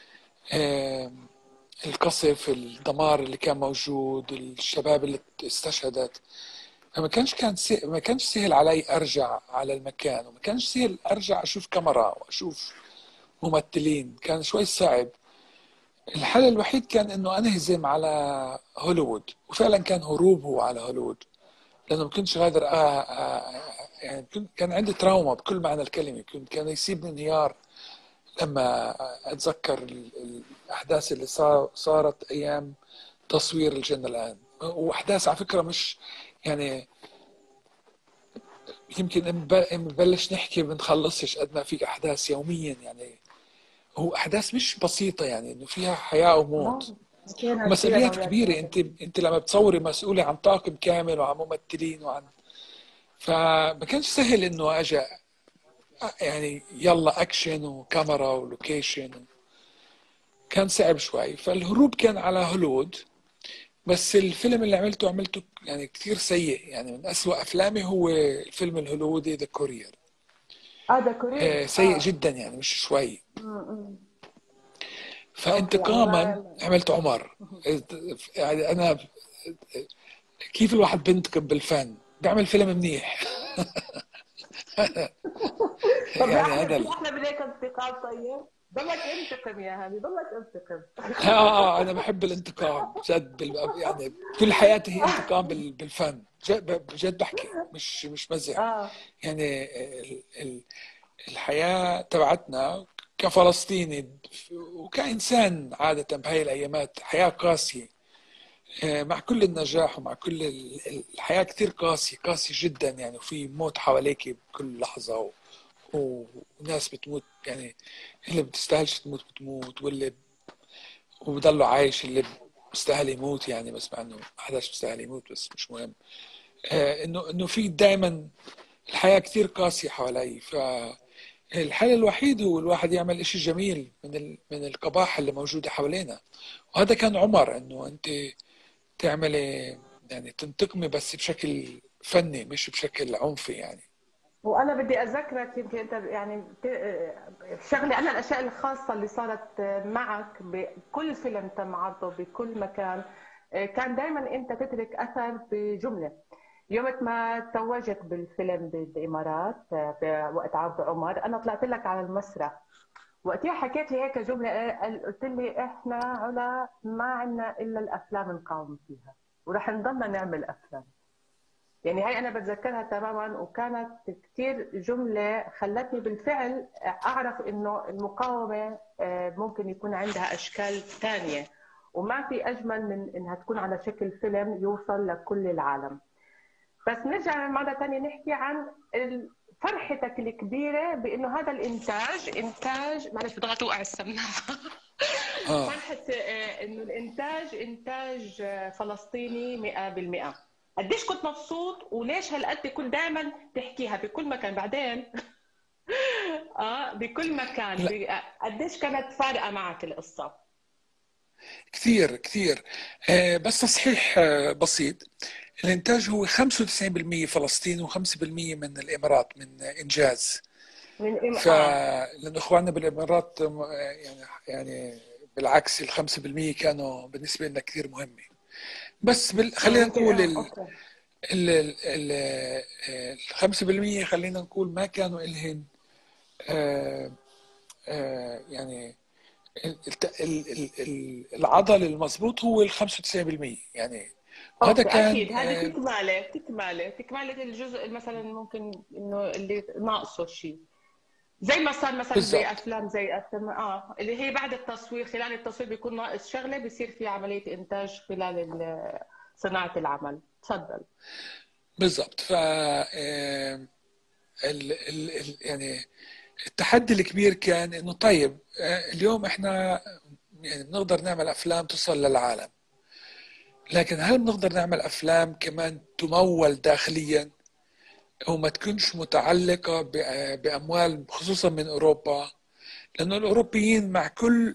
القصف، الدمار اللي كان موجود، الشباب اللي استشهدت. ما كانش سهل علي أرجع على المكان، وما كانش سهل أرجع أشوف كاميرا وأشوف ممثلين، كان شوي صعب. الحل الوحيد كان إنه أنهزم على هوليوود، وفعلا كان هروب هو على هوليوود، لأنه ما كنتش قادر يعني كان عندي تراوما بكل معنى الكلمة. كان يسيبني انهيار لما أتذكر الأحداث اللي صارت أيام تصوير الجنة الآن. وأحداث على فكرة مش يعني يمكن نبلش نحكي بنخلصش قد ما في أحداث يوميا. يعني هو أحداث مش بسيطة، يعني إنه فيها حياة وموت ومسؤوليات كبيرة. أنت لما بتصوري مسؤولة عن طاقم كامل وعن ممثلين فما كانش سهل إنه أجي يعني يلا أكشن وكاميرا ولوكيشن، كان صعب شوي. فالهروب كان على هوليوود. بس الفيلم اللي عملته يعني كثير سيء، يعني من أسوأ أفلامي هو الفيلم الهوليوودي ذا كورير. ذا كورير سيء جدا يعني مش شوي. فانتقاما عملت عمر. يعني أنا كيف الواحد بينتقم بالفن؟ بعمل فيلم منيح. يعني هذا احنا بديك انتقام. طيب ضلك انتقم يا هاني، ضلك انتقم. انا بحب الانتقام جد. يعني كل حياتي هي انتقام بالفن، بجد بحكي مش مزح. يعني الحياة تبعتنا كفلسطيني وكإنسان عادة بهاي الأيامات حياة قاسية، مع كل النجاح ومع كل الحياة كتير قاسية جدا. يعني وفي موت حواليك بكل لحظة، وناس بتموت، يعني اللي بتستاهلش تموت بتموت، واللي وبضله عايش اللي بيستاهل يموت يعني، بس مع انه ما حداش بيستاهل يموت، بس مش مهم. انه في دائما الحياة كتير قاسية حوالي. فالحل الوحيد هو الواحد يعمل اشي جميل من القباحة اللي موجودة حوالينا. وهذا كان عمر، انه انت تعملي يعني تنتقمي بس بشكل فني مش بشكل عنفي يعني. وانا بدي اذكرك، يمكن انت يعني شغله، انا الاشياء الخاصه اللي صارت معك بكل فيلم تم عرضه بكل مكان، كان دائما انت تترك اثر بجمله. يوم ما توجت بالفيلم بالامارات وقت عرض عمر، انا طلعت لك على المسرح، وقتها حكيت لي هيك جمله، قلت لي احنا علا ما عندنا الا الافلام نقاوم فيها، ورح نضلنا نعمل افلام. يعني هاي أنا بتذكرها تماما، وكانت كثير جملة خلتني بالفعل أعرف إنه المقاومة ممكن يكون عندها أشكال ثانية، وما في أجمل من إنها تكون على شكل فيلم يوصل لكل العالم. بس نرجع مرة ثانية نحكي عن فرحتك الكبيرة بإنه هذا الإنتاج إنتاج، معلش بدها توقع السماعة. فرحة إنه الإنتاج إنتاج فلسطيني 100%. قديش كنت مبسوط، وليش هالقد كنت دائما تحكيها بكل مكان بعدين؟ بكل مكان. قديش كانت فارقة معك القصة؟ كثير كثير. بس تصحيح بسيط، الإنتاج هو 95% فلسطين و5% من الإمارات من إنجاز. لأن إخواننا بالإمارات يعني بالعكس ال5% كانوا بالنسبة لنا كثير مهمة. بس خلينا نقول ال 5% خلينا نقول ما كانوا إلهن يعني العضل المضبوط هو ال 95% يعني. وهذا كان اكيد هذه تكمله الجزء مثلا ممكن انه اللي ناقصه شيء، زي ما صار مثلا بالزبط. بافلام زي افلام اللي هي بعد التصوير، خلال التصوير بيكون ناقص شغله، بيصير في عمليه انتاج خلال صناعه العمل. تفضل. بالضبط. ف يعني التحدي الكبير كان انه طيب اليوم احنا يعني بنقدر نعمل افلام توصل للعالم، لكن هل بنقدر نعمل افلام كمان تمول داخليا وما تكونش متعلقة باموال خصوصا من اوروبا؟ لانه الاوروبيين مع كل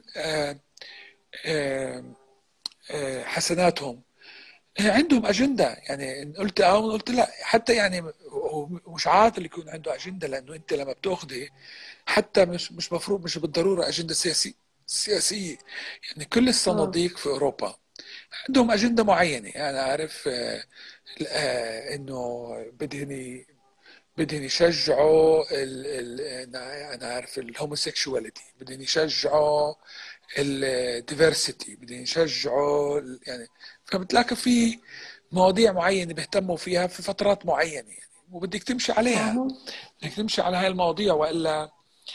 حسناتهم عندهم اجنده. يعني قلت قلت لا، حتى يعني مش عاطل يكون عنده اجنده، لانه انت لما بتاخذي حتى مش مفروض مش بالضروره اجنده سياسيه. يعني كل الصناديق في اوروبا عندهم اجنده معينه. انا عارف انه بدهم يشجعوا انا عارف الهوموسيكشواليتي، بدهم يشجعوا الديفرسيتي، بدهم يشجعوا يعني. فبتلاقي في مواضيع معينه بيهتموا فيها في فترات معينه يعني، وبدك تمشي عليها، بدك تمشي على هاي المواضيع، والا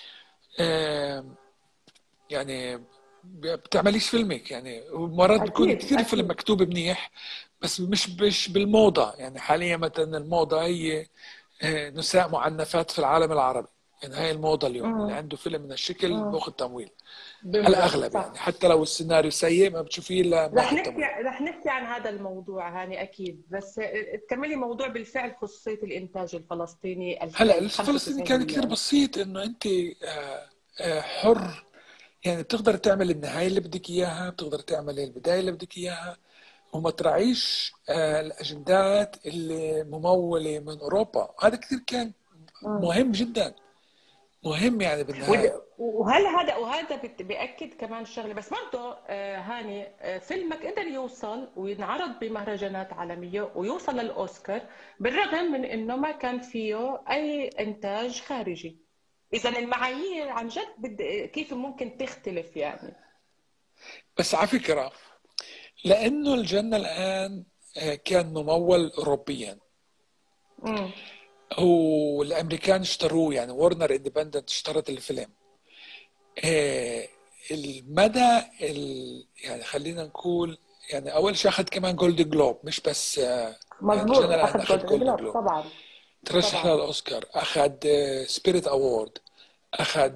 يعني بتعمليش فيلمك. يعني مرات بيكون كثير فيلم مكتوب منيح بس مش بالموضه. يعني حاليا مثلا الموضه هي نساء معنفات في العالم العربي. يعني هاي الموضة اليوم، اللي عنده فيلم من الشكل باخذ تمويل على الأغلب. يعني حتى لو السيناريو سيء ما بتشوفيه إلا باخذ تمويل. رح نحكي عن هذا الموضوع هاني أكيد، بس تكملي موضوع بالفعل خصوصية الإنتاج الفلسطيني. هلا الفلسطيني كان كثير بسيط، إنه أنت حر. يعني بتقدر تعمل النهاية اللي بدك إياها، بتقدر تعمل البداية اللي بدك إياها، وما تراعيش الأجندات اللي ممولة من أوروبا. هذا كثير كان مهم جدا، مهم يعني بالنهاية. وهذا بيأكد كمان شغله. بس برضه هاني، فيلمك قدر يوصل وينعرض بمهرجانات عالميه ويوصل للاوسكار، بالرغم من انه ما كان فيه اي انتاج خارجي. اذا المعايير عن جد كيف ممكن تختلف يعني؟ بس على فكرة، لأنه الجنة الآن كان ممول أوروبيا، والأمريكان اشتروه. يعني وورنر اندبندنت اشترت الفيلم. المدى يعني خلينا نقول، يعني أول شيء أخذ كمان جولدن جلوب، مش بس يعني الجنة الآن أخذ جولدن جلوب طبعا. ترشح للأوسكار، أخذ سبيريت أوورد، أخذ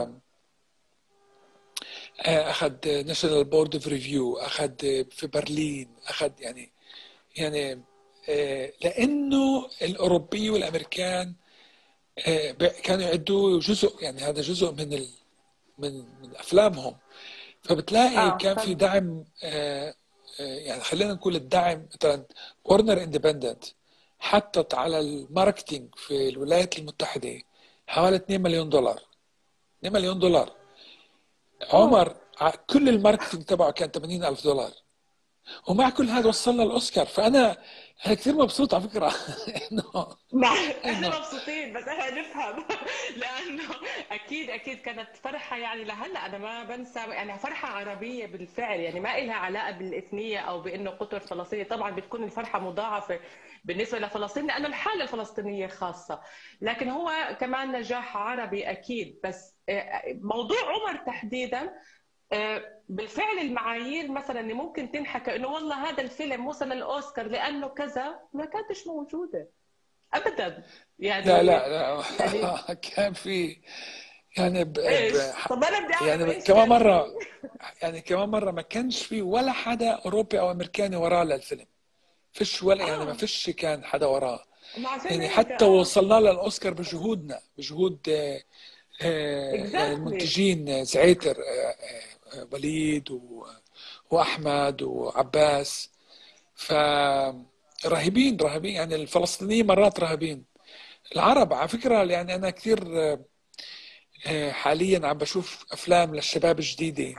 أخذ ناشونال بورد اوف ريفيو، أخذ في برلين، أخذ يعني لأنه الأوروبي والأمريكان كانوا يعدوا جزء. يعني هذا جزء من أفلامهم. فبتلاقي كان في دعم يعني خلينا نقول الدعم مثلا ورنر اندبندنت حطت على الماركتينج في الولايات المتحدة حوالي 2 مليون دولار. 2 مليون دولار. عمر كل الماركتينج تبعه كان 80,000 دولار، ومع كل هذا وصلنا الأوسكار. فأنا كثير مبسوط على فكرة إنه احنا مبسوطين، بس احنا نفهم لانه اكيد كانت فرحه، يعني لهلا انا ما بنسى، يعني فرحه عربيه بالفعل، يعني ما لها علاقه بالاثنيه او بانه قطر فلسطيني. طبعا بتكون الفرحه مضاعفه بالنسبه لفلسطين لانه الحاله الفلسطينيه خاصه، لكن هو كمان نجاح عربي اكيد. بس موضوع عمر تحديدا، بالفعل المعايير مثلا اللي ممكن تنحكى انه والله هذا الفيلم وصل للاوسكار لانه كذا، ما كانتش موجوده ابدا. لا يعني لا لا كان في يعني ايش؟ طب انا بدي اعرف يعني ايش كمان كان في. مرة، يعني كمان مرة ما كانش في ولا حدا أوروبي أو أمريكاني وراه للفيلم. فيش ولا يعني ما اه، فيش كان حدا وراه. ما عشان يعني هيك حتى وصلنا للأوسكار بجهودنا، بجهود يعني اكزاكتلي. المنتجين زعيتر وليد وأحمد وعباس. ف رهيبين رهيبين، يعني الفلسطينيين مرات رهيبين. العرب على فكرة يعني أنا كثير حاليا عم بشوف أفلام للشباب الجديدة،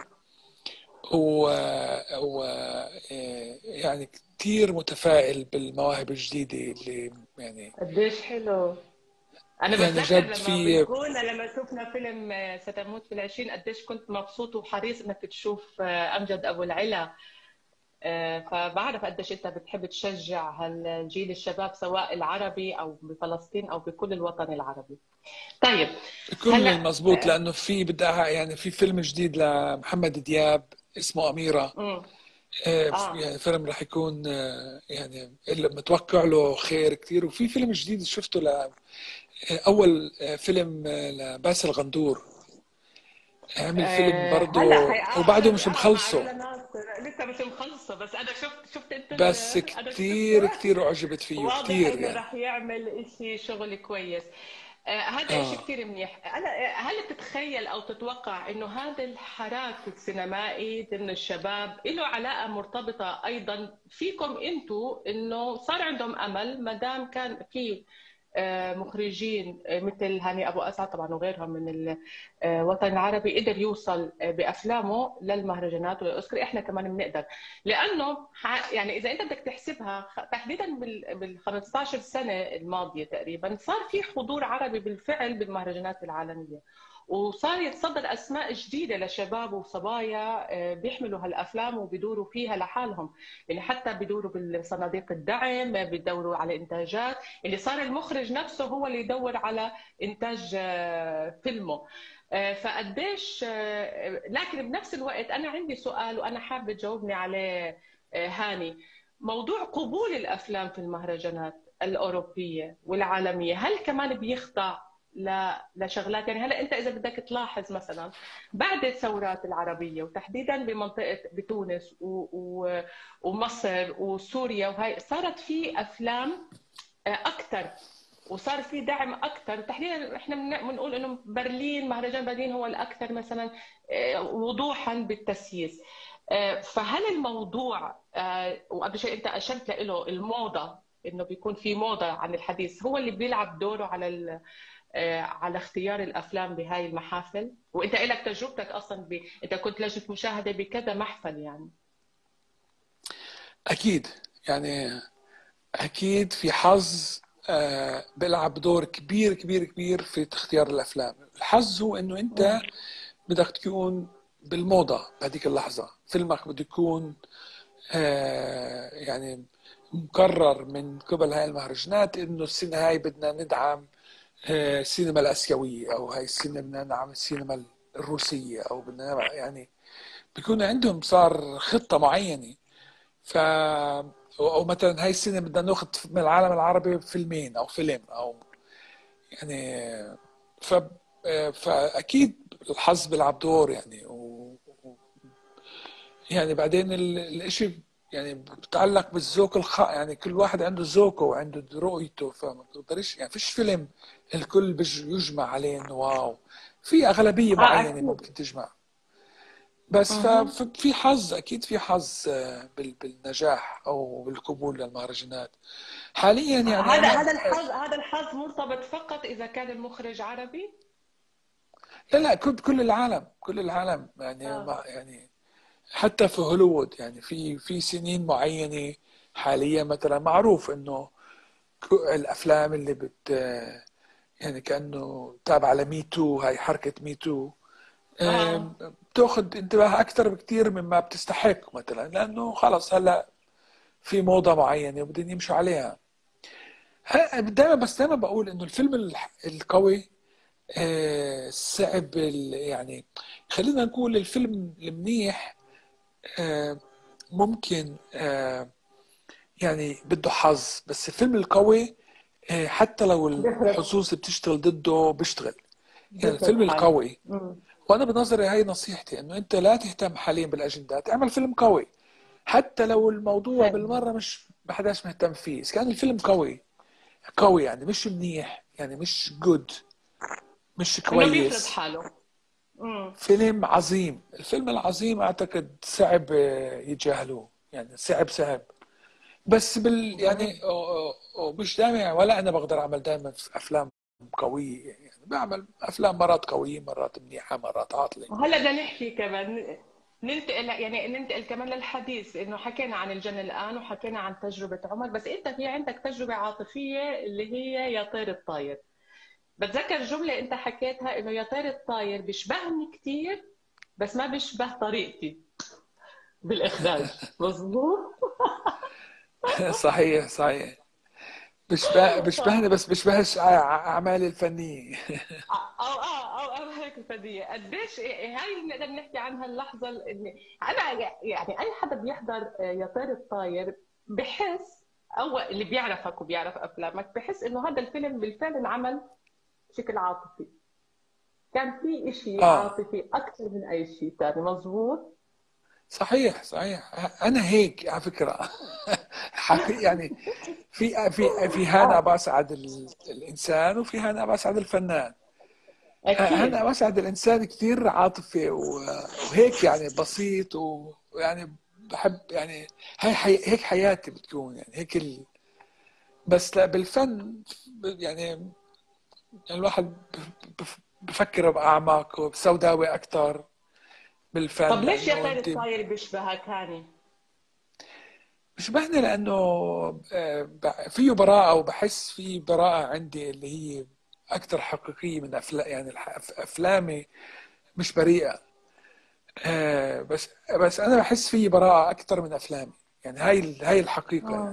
و يعني كثير متفائل بالمواهب الجديدة اللي يعني قديش حلو. انا يعني بتذكر جد لما في. بالكونا لما شفنا فيلم ستموت في العشرين، قديش كنت مبسوط وحريص انك تشوف امجد ابو العلا. فبعرف قديش انت بتحب تشجع هالجيل الشباب سواء العربي او بفلسطين او بكل الوطن العربي. طيب كل هلا المزبوط، لأنه في بدها يعني في فيلم جديد لمحمد دياب اسمه أميرة. امم اه يعني فيلم راح يكون يعني اللي متوقع له خير كثير. وفي فيلم جديد شفته أول فيلم لباسل غندور، عمل فيلم برضه هلا هي وبعده مش مع مخلصه، رولا ناصر لسه مش مخلصه، بس انا شفت انت بس انا كتير شفته. كتير أعجبت فيه واضح كتير انه يعني. رح يعمل اشي شغل كويس. هذا اشي آه كثير منيح. انا هل بتتخيل او تتوقع انه هذا الحراك السينمائي ضمن الشباب له علاقه مرتبطه ايضا فيكم انتم، انه صار عندهم امل ما دام كان في مخرجين مثل هاني ابو اسعد طبعا وغيرهم من الوطن العربي قدر يوصل بافلامه للمهرجانات والاوسكار، احنا كمان بنقدر. لانه يعني اذا انت بدك تحسبها تحديدا بال 15 سنه الماضيه تقريبا صار في حضور عربي بالفعل بالمهرجانات العالميه، وصار يتصدر اسماء جديده لشباب وصبايا بيحملوا هالافلام وبيدوروا فيها لحالهم. يعني حتى بيدوروا بالصناديق الدعم، بيدوروا على انتاجات اللي صار المخرج نفسه هو اللي يدور على انتاج فيلمه. فقديش لكن بنفس الوقت انا عندي سؤال وانا حابه تجاوبني عليه هاني. موضوع قبول الافلام في المهرجانات الاوروبيه والعالميه هل كمان بيخضع لشغلات؟ يعني هلا انت اذا بدك تلاحظ مثلا بعد الثورات العربيه وتحديدا بمنطقه بتونس ومصر وسوريا وهي صارت في افلام اكثر وصار في دعم اكثر. تحديدا احنا بنقول انه برلين، مهرجان برلين هو الاكثر مثلا وضوحا بالتسييس. فهل الموضوع وقبل شيء انت اشرت له الموضه، انه بيكون في موضه عن الحديث، هو اللي بيلعب دوره على اختيار الافلام بهاي المحافل؟ وانت لك تجربتك اصلا انت كنت لجنه مشاهده بكذا محفل يعني. أكيد يعني أكيد في حظ بيلعب دور كبير كبير كبير في اختيار الأفلام. الحظ هو إنه أنت بدك تكون بالموضة بهذيك اللحظة، فيلمك بده يكون يعني مقرر من قبل هاي المهرجانات إنه السنة هاي بدنا ندعم السينما الآسيوية، أو هاي السنة بدنا ندعم السينما الروسية، أو بدنا يعني بيكون عندهم صار خطة معينة. ف او مثلا هاي السنه بدنا ناخذ من العالم العربي فيلمين او فيلم او يعني ف فاكيد الحظ بيلعب دور يعني يعني بعدين الاشي يعني بتعلق بالذوق يعني كل واحد عنده ذوقه وعنده رؤيته، فما بتقدرش يعني فيش فيلم الكل يجمع عليه انه واو. في اغلبيه معينه اكيد. ممكن تجمع، بس ففي حظ، اكيد في حظ بالنجاح او بالقبول للمهرجانات حاليا. يعني هذا الحظ مرتبط فقط اذا كان المخرج عربي؟ لا كل العالم، كل العالم يعني يعني حتى في هوليوود، يعني في سنين معينة حاليا مثلا معروف انه الافلام اللي يعني كانه تابعه لميتو، هاي حركه ميتو، بتاخذ انتباه اكثر بكثير مما بتستحق مثلا، لانه خلص هلا في موضه معينه وبدهم يمشوا عليها. دائما بقول انه الفيلم القوي صعب يعني خلينا نقول الفيلم المنيح ممكن يعني بده حظ، بس الفيلم القوي حتى لو الحظوظ بتشتغل ضده بيشتغل. يعني الفيلم القوي، وانا بنظري هاي نصيحتي، انه انت لا تهتم حاليا بالاجندات، اعمل فيلم قوي حتى لو الموضوع بالمره مش بحداش مهتم فيه، اذا كان الفيلم قوي يعني مش منيح، يعني مش جود، مش انه بيفرض كويس. حاله. فيلم عظيم، الفيلم العظيم اعتقد صعب يتجاهلوه، يعني صعب. بس يعني مش دائما، ولا انا بقدر اعمل دائما افلام قويه، يعني بعمل افلام مرات قويه مرات منيحه مرات عاطله. وهلا بدنا نحكي كمان، ننتقل كمان للحديث، انه حكينا عن الجنة الان وحكينا عن تجربه عمر، بس انت في عندك تجربه عاطفيه اللي هي يا طير الطاير. بتذكر جمله انت حكيتها، انه يا طير الطاير بيشبهني كثير بس ما بيشبه طريقتي بالاخراج. مظبوط. صحيح. بيشبهني بس بيشبهش اعمالي الفنيه. او هيك الفديه. قديش هاي اللي نقدر نحكي عنها اللحظه اللي انا يعني اي حدا بيحضر يا طير الطاير بحس، او اللي بيعرفك وبيعرف افلامك بحس انه هذا الفيلم بالفعل انعمل بشكل عاطفي، كان في شيء عاطفي اكثر من اي شيء ثاني. مزبوط. صحيح. انا هيك على فكره. يعني في هنا ابو اسعد الانسان، وفي هنا ابو اسعد الفنان. اكيد. هنا ابو اسعد الانسان كثير عاطفي وهيك يعني بسيط، ويعني بحب يعني هيك حياتي بتكون، يعني هيك بس لا بالفن يعني الواحد بفكر بأعماق وبسوداوي أكثر بالفن، طب ليش يا لأنه طير أنت الطاير بيشبهك هاني؟ بشبهني، لأنه فيه براءة، وبحس فيه براءة عندي اللي هي أكثر حقيقية من أفلام، يعني أفلامي مش بريئة. بس أنا بحس فيه براءة أكثر من أفلامي، يعني هاي الحقيقة يعني.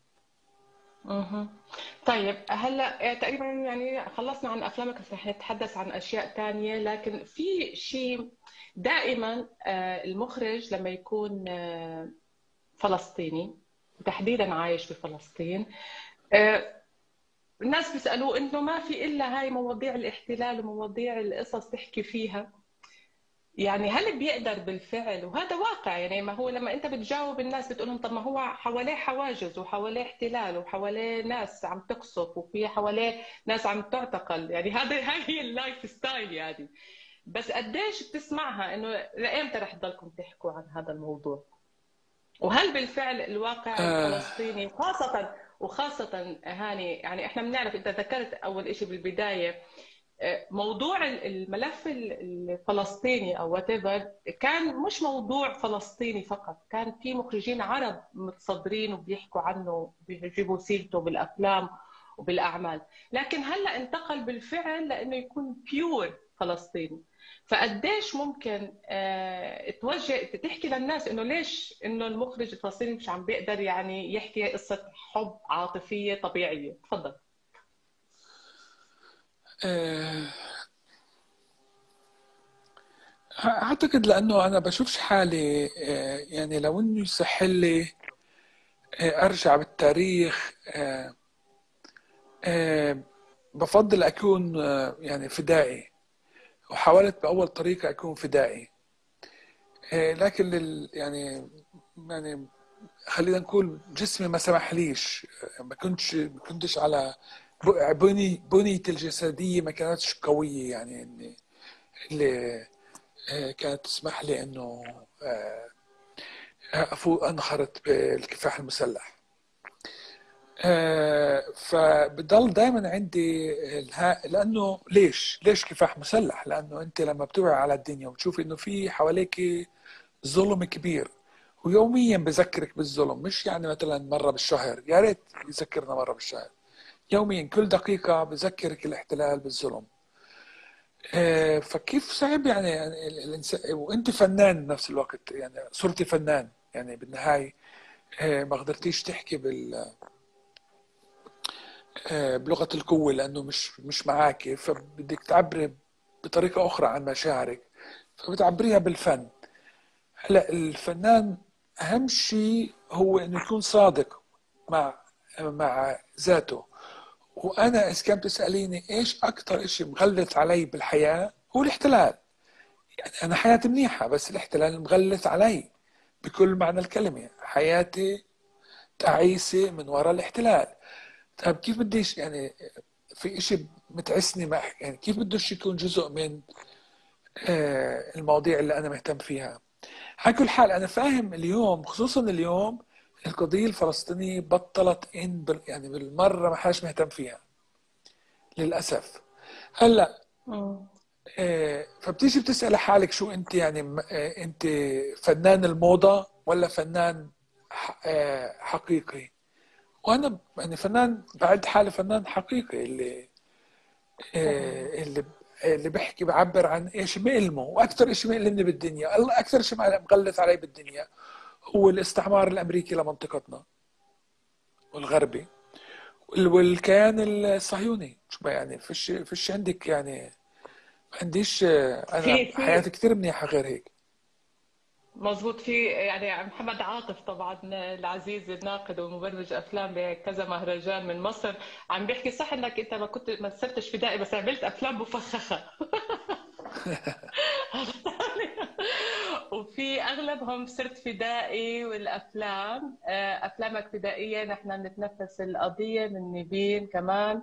طيب هلا تقريبا يعني خلصنا عن افلامك، بس رح نتحدث عن اشياء ثانيه. لكن في شيء دائما المخرج لما يكون فلسطيني وتحديدا عايش بفلسطين، آه، الناس بيسالوه انه ما في الا هاي مواضيع الاحتلال ومواضيع القصص تحكي فيها، يعني هل بيقدر بالفعل؟ وهذا واقع، يعني ما هو لما انت بتجاوب الناس بتقول لهم طب ما هو حواليه حواجز وحواليه احتلال وحواليه ناس عم تقصف وفي حواليه ناس عم تعتقل، يعني هاي هي اللايف ستايل يعني. بس قديش بتسمعها انه لامتى رح تضلكم تحكوا عن هذا الموضوع؟ وهل بالفعل الواقع الفلسطيني وخاصة هاني، يعني احنا بنعرف انت ذكرت اول شيء بالبداية موضوع الملف الفلسطيني او whatever كان مش موضوع فلسطيني فقط، كان في مخرجين عرب متصدرين وبيحكوا عنه بيجيبوا سيرته بالافلام وبالاعمال، لكن هلا انتقل بالفعل لانه يكون بيور فلسطيني. فقديش ممكن توجه تحكي للناس انه ليش انه المخرج الفلسطيني مش عم بيقدر يعني يحكي قصة حب عاطفية طبيعية؟ تفضل. أعتقد لأنه أنا بشوفش حالي، يعني لو إنه يصح لي أرجع بالتاريخ، بفضل أكون يعني فدائي، وحاولت بأول طريقة أكون فدائي. لكن يعني خلينا نقول جسمي ما سمحليش، ما كنتش على بنيتي الجسدية ما كانتش قوية، يعني اللي كانت تسمح لي إنه أنخرط بالكفاح المسلح. فبضل دائما عندي لأنه ليش كفاح مسلح؟ لأنه أنت لما بتوعي على الدنيا وتشوف إنه في حواليك ظلم كبير ويوميا بذكرك بالظلم، مش يعني مثلا مرة بالشهر، يا ريت يذكرنا مرة بالشهر، يوميا كل دقيقة بذكرك الاحتلال بالظلم. فكيف صعب يعني الإنسان، وأنت فنان بنفس الوقت، يعني صرتي فنان يعني بالنهاية، ما قدرتيش تحكي بلغة القوة لأنه مش معاكي، فبدك تعبري بطريقة أخرى عن مشاعرك، فبتعبريها بالفن. هلا الفنان أهم شيء هو إنه يكون صادق مع ذاته. وأنا إذا كنت تسأليني إيش أكثر إشي مغلث علي بالحياة، هو الاحتلال. يعني أنا حياتي منيحة بس الاحتلال مغلث علي بكل معنى الكلمة. حياتي تعيسة من وراء الاحتلال. طيب كيف بديش يعني في إشي متعسني يعني كيف بدوش يكون جزء من المواضيع اللي أنا مهتم فيها؟ على كل حال أنا فاهم اليوم، خصوصا اليوم، القضية الفلسطينية بطلت يعني بالمرة ما حدش مهتم فيها للأسف. هلا فبتيجي بتسأل حالك شو أنت يعني، أنت فنان الموضة ولا فنان حقيقي؟ وأنا يعني فنان، بعد حالي فنان حقيقي، اللي بحكي بعبر عن ايش مألمه. واكثر شيء مألمني بالدنيا، الله اكثر شيء مغلث علي بالدنيا هو الاستعمار الامريكي لمنطقتنا والغربي والكيان الصهيوني. شو يعني فيش عندك يعني، ما عنديش انا في حياتي كثير منيحه غير هيك. مظبوط. في يعني محمد عاطف طبعا العزيز، الناقد ومبرمج افلام بكذا مهرجان من مصر، عم بيحكي صح انك انت ما صرتش فدائي بس عملت افلام مفخخه. وفي اغلبهم صرت فدائي، والافلام افلامك فدائيه، نحن بنتنفس القضيه من نبيل كمان.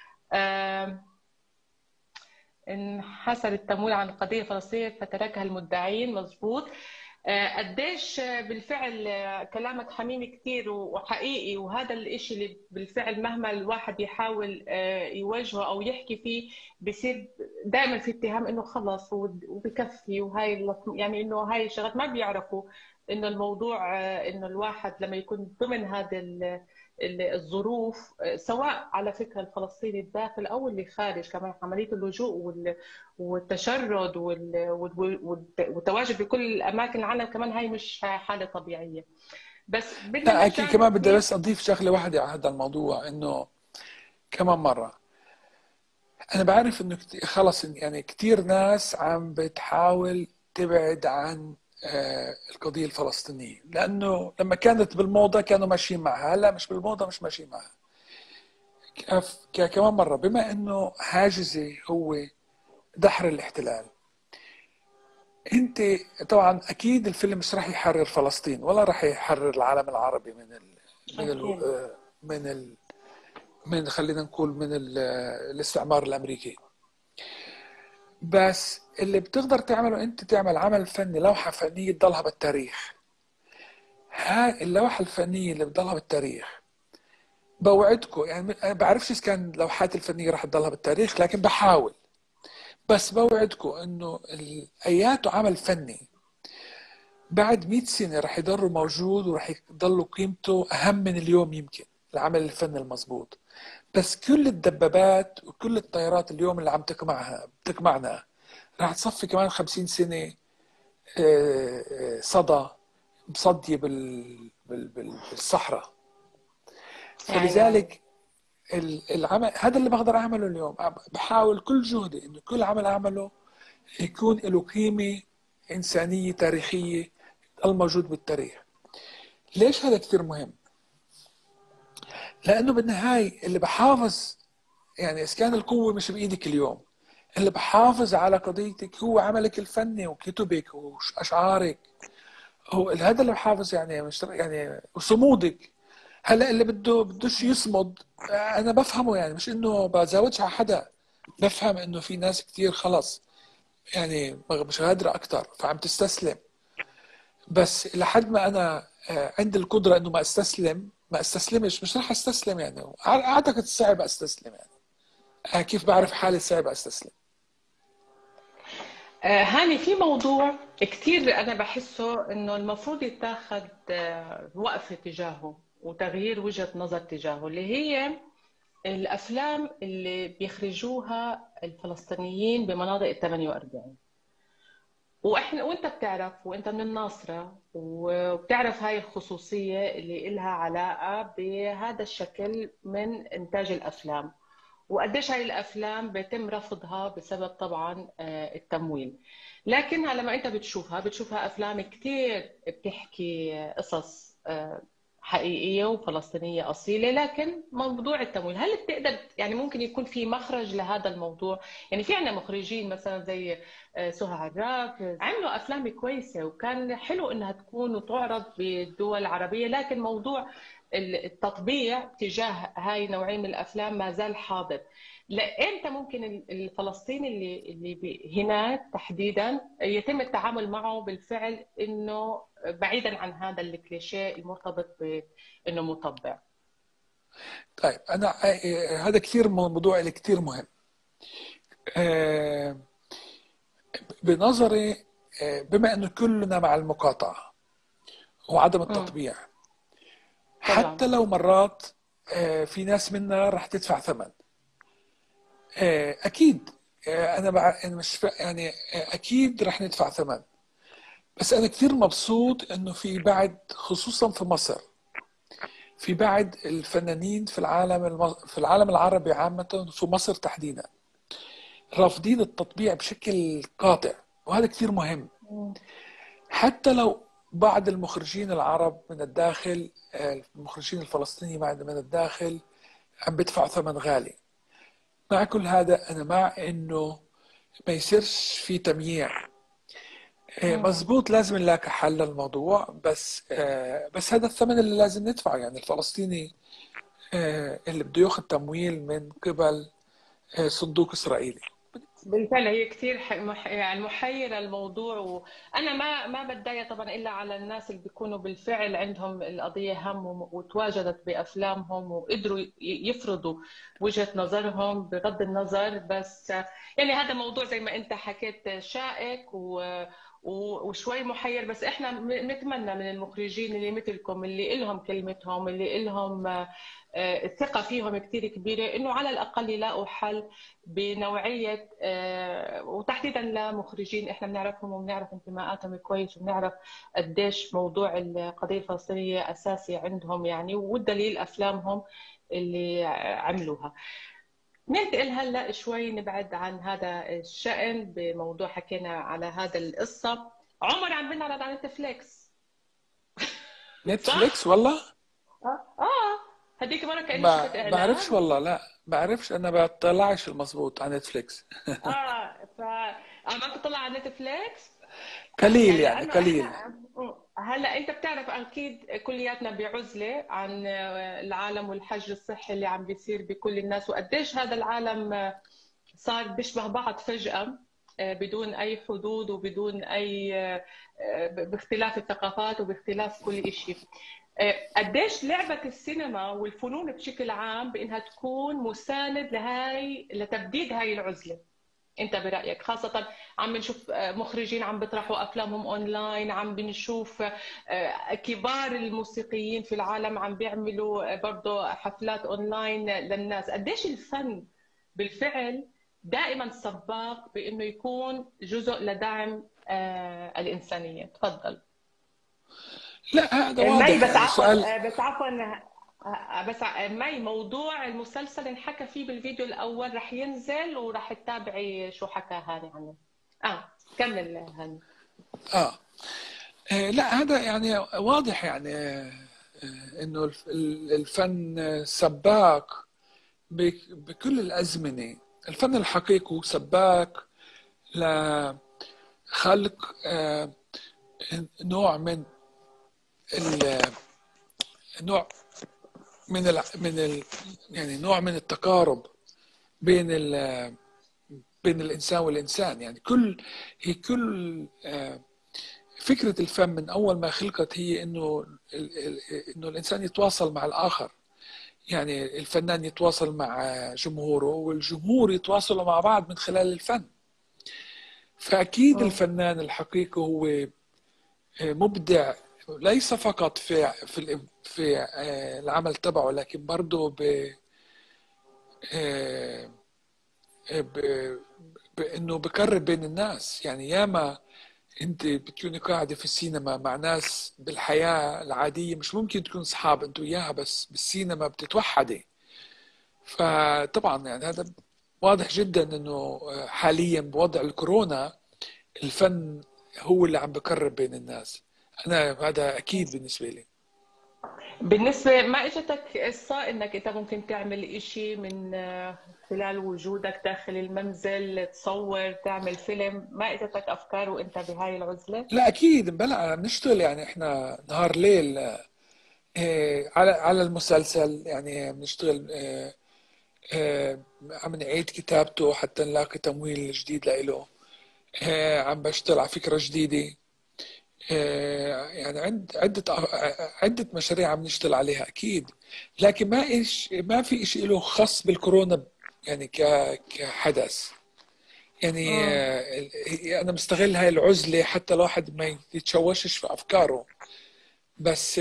انحسر التمويل عن القضيه الفلسطينيه فتركها المدعين. مظبوط. قديش بالفعل كلامك حميمي كثير وحقيقي، وهذا الإشي اللي بالفعل مهما الواحد يحاول يواجهه أو يحكي فيه بصير دائما في اتهام إنه خلص وبكفي، وهاي يعني إنه هاي الشغلات ما بيعرفوا إنه الموضوع إنه الواحد لما يكون ضمن هذا الظروف، سواء على فكرة الفلسطيني الداخل أو اللي خارج، كمان عملية اللجوء والتشرد والتواجد بكل اماكن العالم، كمان هاي مش حاله طبيعيه. بس بدنا لا اكيد، نرجع كمان بدي نحكي. بس اضيف شغله واحده على هذا الموضوع، انه كمان مره انا بعرف انه خلص يعني كثير ناس عم بتحاول تبعد عن القضية الفلسطينية، لأنه لما كانت بالموضة كانوا ماشيين معها، هلا مش بالموضة مش ماشيين معها. كمان مرة، بما أنه حاجزي هو دحر الاحتلال، أنت طبعا أكيد الفيلم مش راح يحرر فلسطين ولا راح يحرر العالم العربي من ال اكيد. من ال من خلينا نقول من الاستعمار الأمريكي. بس اللي بتقدر تعمله أنت تعمل عمل فني، لوحة فنية تضلها بالتاريخ. هاي اللوحة الفنية اللي بتضلها بالتاريخ، بوعدكم يعني أنا بعرفش إذا كان لوحاتي الفنية راح تضلها بالتاريخ، لكن بحاول. بس بوعدكم إنه أياته عمل فني بعد 100 سنة راح يضل موجود، وراح يضل قيمته أهم من اليوم يمكن، العمل الفني المضبوط. بس كل الدبابات وكل الطيارات اليوم اللي عم بتقمعنا راح تصفي كمان 50 سنة صدى مصدية بالصحراء. يعني فلذلك العمل هذا اللي بقدر أعمله اليوم، بحاول كل جهدي إنه كل عمل أعمله يكون له قيمة إنسانية تاريخية، الموجود بالتاريخ. ليش هذا كثير مهم؟ لأنه بالنهاية اللي بحافظ، يعني إذا كان القوة مش بإيدك اليوم، اللي بحافظ على قضيتك هو عملك الفني وكتبك وأشعارك، هو هذا اللي بحافظ يعني، مش يعني وصمودك. هلا اللي بدوش يصمد، انا بفهمه يعني، مش انه بزاوجها حدا، بفهم انه في ناس كتير خلص يعني مش قادرة أكتر، فعم تستسلم. بس لحد ما أنا عندي القدرة إنه ما أستسلمش، مش راح أستسلم يعني. أعتقد صعب أستسلم يعني. كيف بعرف حالي صعب أستسلم؟ هاني، في موضوع كتير أنا بحسه إنه المفروض يتاخد وقفة تجاهه وتغيير وجهة نظر تجاهه، اللي هي الأفلام اللي بيخرجوها الفلسطينيين بمناطق ال 48. وانت بتعرف، وانت من الناصرة وبتعرف هاي الخصوصية اللي إلها علاقة بهذا الشكل من إنتاج الأفلام، وقديش هاي الافلام بيتم رفضها بسبب طبعا التمويل. لكنها لما انت بتشوفها افلام كثير بتحكي قصص حقيقيه وفلسطينيه اصيله، لكن موضوع التمويل، هل بتقدر يعني ممكن يكون في مخرج لهذا الموضوع؟ يعني في عندنا مخرجين مثلا زي سهى عراف عملوا افلام كويسه وكان حلو انها تكون وتعرض بالدول العربيه، لكن موضوع التطبيع تجاه هاي النوعية من الأفلام ما زال حاضر. لإمتى ممكن الفلسطيني اللي هناك تحديدا يتم التعامل معه بالفعل إنه بعيدا عن هذا الكليشيه المرتبط بإنه مطبع؟ طيب أنا هذا كثير موضوع اللي كثير مهم. بنظري بما أنه كلنا مع المقاطعة وعدم التطبيع، حتى طبعا. لو مرات في ناس منا رح تدفع ثمن. أكيد. أنا مش يعني أكيد رح ندفع ثمن. بس أنا كثير مبسوط إنه في بعد، خصوصا في مصر، في بعد الفنانين في العالم العربي عامة وفي مصر تحديدا رافضين التطبيع بشكل قاطع، وهذا كثير مهم. حتى لو بعض المخرجين العرب من الداخل، المخرجين الفلسطينيين من الداخل عم بدفعوا ثمن غالي. مع كل هذا أنا مع إنه ما يصيرش في تمييع. مزبوط، لازم نلاقي حل للموضوع، بس هذا الثمن اللي لازم ندفعه. يعني الفلسطيني اللي بده ياخذ تمويل من قبل صندوق إسرائيلي. بالفعل هي كثير يعني محيرة الموضوع، وأنا ما بتضايق طبعا إلا على الناس اللي بيكونوا بالفعل عندهم القضية هم وتواجدت بأفلامهم وقدروا يفرضوا وجهة نظرهم بغض النظر. بس يعني هذا موضوع زي ما أنت حكيت شائك وشوي محير. بس احنا نتمنى من المخرجين اللي مثلكم اللي إلهم كلمتهم، اللي إلهم الثقة فيهم كثير كبيرة، إنه على الأقل يلاقوا حل بنوعية وتحديدا لمخرجين احنا بنعرفهم وبنعرف انتماءاتهم كويس وبنعرف قديش موضوع القضية الفلسطينية أساسي عندهم يعني، والدليل أفلامهم اللي عملوها. ننتقل هلا شوي نبعد عن هذا الشأن بموضوع حكينا على هذا القصة. عمر عم بنعرض على نتفليكس، نتفليكس صح؟ والله؟ اه هديك مرة كأني شفت بعرفش إعلان. والله، لا بعرفش، أنا بطلعش المزبوط على نتفليكس. ما تطلع على نتفليكس قليل يعني، يعني، لانه قليل. احنا هلا انت بتعرف اكيد كلياتنا بعزله عن العالم والحجر الصحي اللي عم بيصير بكل الناس، وقديش هذا العالم صار بيشبه بعض فجأة بدون اي حدود وبدون اي باختلاف الثقافات وباختلاف كل شيء. قديش لعبة السينما والفنون بشكل عام بانها تكون مساند لتبديد هاي العزلة؟ انت برايك خاصه عم بنشوف مخرجين عم بيطرحوا افلامهم اونلاين، عم بنشوف كبار الموسيقيين في العالم عم بيعملوا برضه حفلات اونلاين للناس. قديش الفن بالفعل دائما سباق بانه يكون جزء لدعم الانسانيه؟ تفضل. لا هذا مي، واضح بس يعني عفوا سؤال. بس عفوا بس مي، موضوع المسلسل انحكى فيه بالفيديو الأول، رح ينزل ورح تتابعي شو حكى هاني عنه. كمل هاني. آه. لا هذا يعني واضح يعني إنه الفن سباك بكل الأزمنة. الفن الحقيقي هو سباك لخلق نوع من نوع يعني نوع من التقارب بين بين الإنسان والإنسان. يعني كل فكرة الفن من أول ما خلقت هي إنه الإنسان يتواصل مع الآخر. يعني الفنان يتواصل مع جمهوره والجمهور يتواصلوا مع بعض من خلال الفن. فأكيد الفنان الحقيقي هو مبدع، ليس فقط في العمل تبعه، لكن برضه بانه بقرب بين الناس. يعني ياما انت بتكوني قاعده في السينما مع ناس بالحياه العاديه مش ممكن تكون اصحاب انت وياها، بس بالسينما بتتوحدي. فطبعا يعني هذا واضح جدا انه حاليا بوضع الكورونا الفن هو اللي عم بقرب بين الناس. انا هذا اكيد بالنسبه لي. بالنسبة ما اجتك قصة انك انت ممكن تعمل اشي من خلال وجودك داخل المنزل، تصور، تعمل فيلم؟ ما اجتك افكار وانت بهاي العزلة؟ لا اكيد بلا بنشتغل، يعني احنا نهار ليل على المسلسل. يعني بنشتغل عم نعيد كتابته حتى نلاقي تمويل جديد لإله. عم بشتغل على فكرة جديدة. يعني عدة مشاريع عم نشتغل عليها أكيد. لكن ما في إشي له خاص بالكورونا، يعني كحدث. يعني أنا مستغل هاي العزلة حتى الواحد ما يتشوشش في أفكاره. بس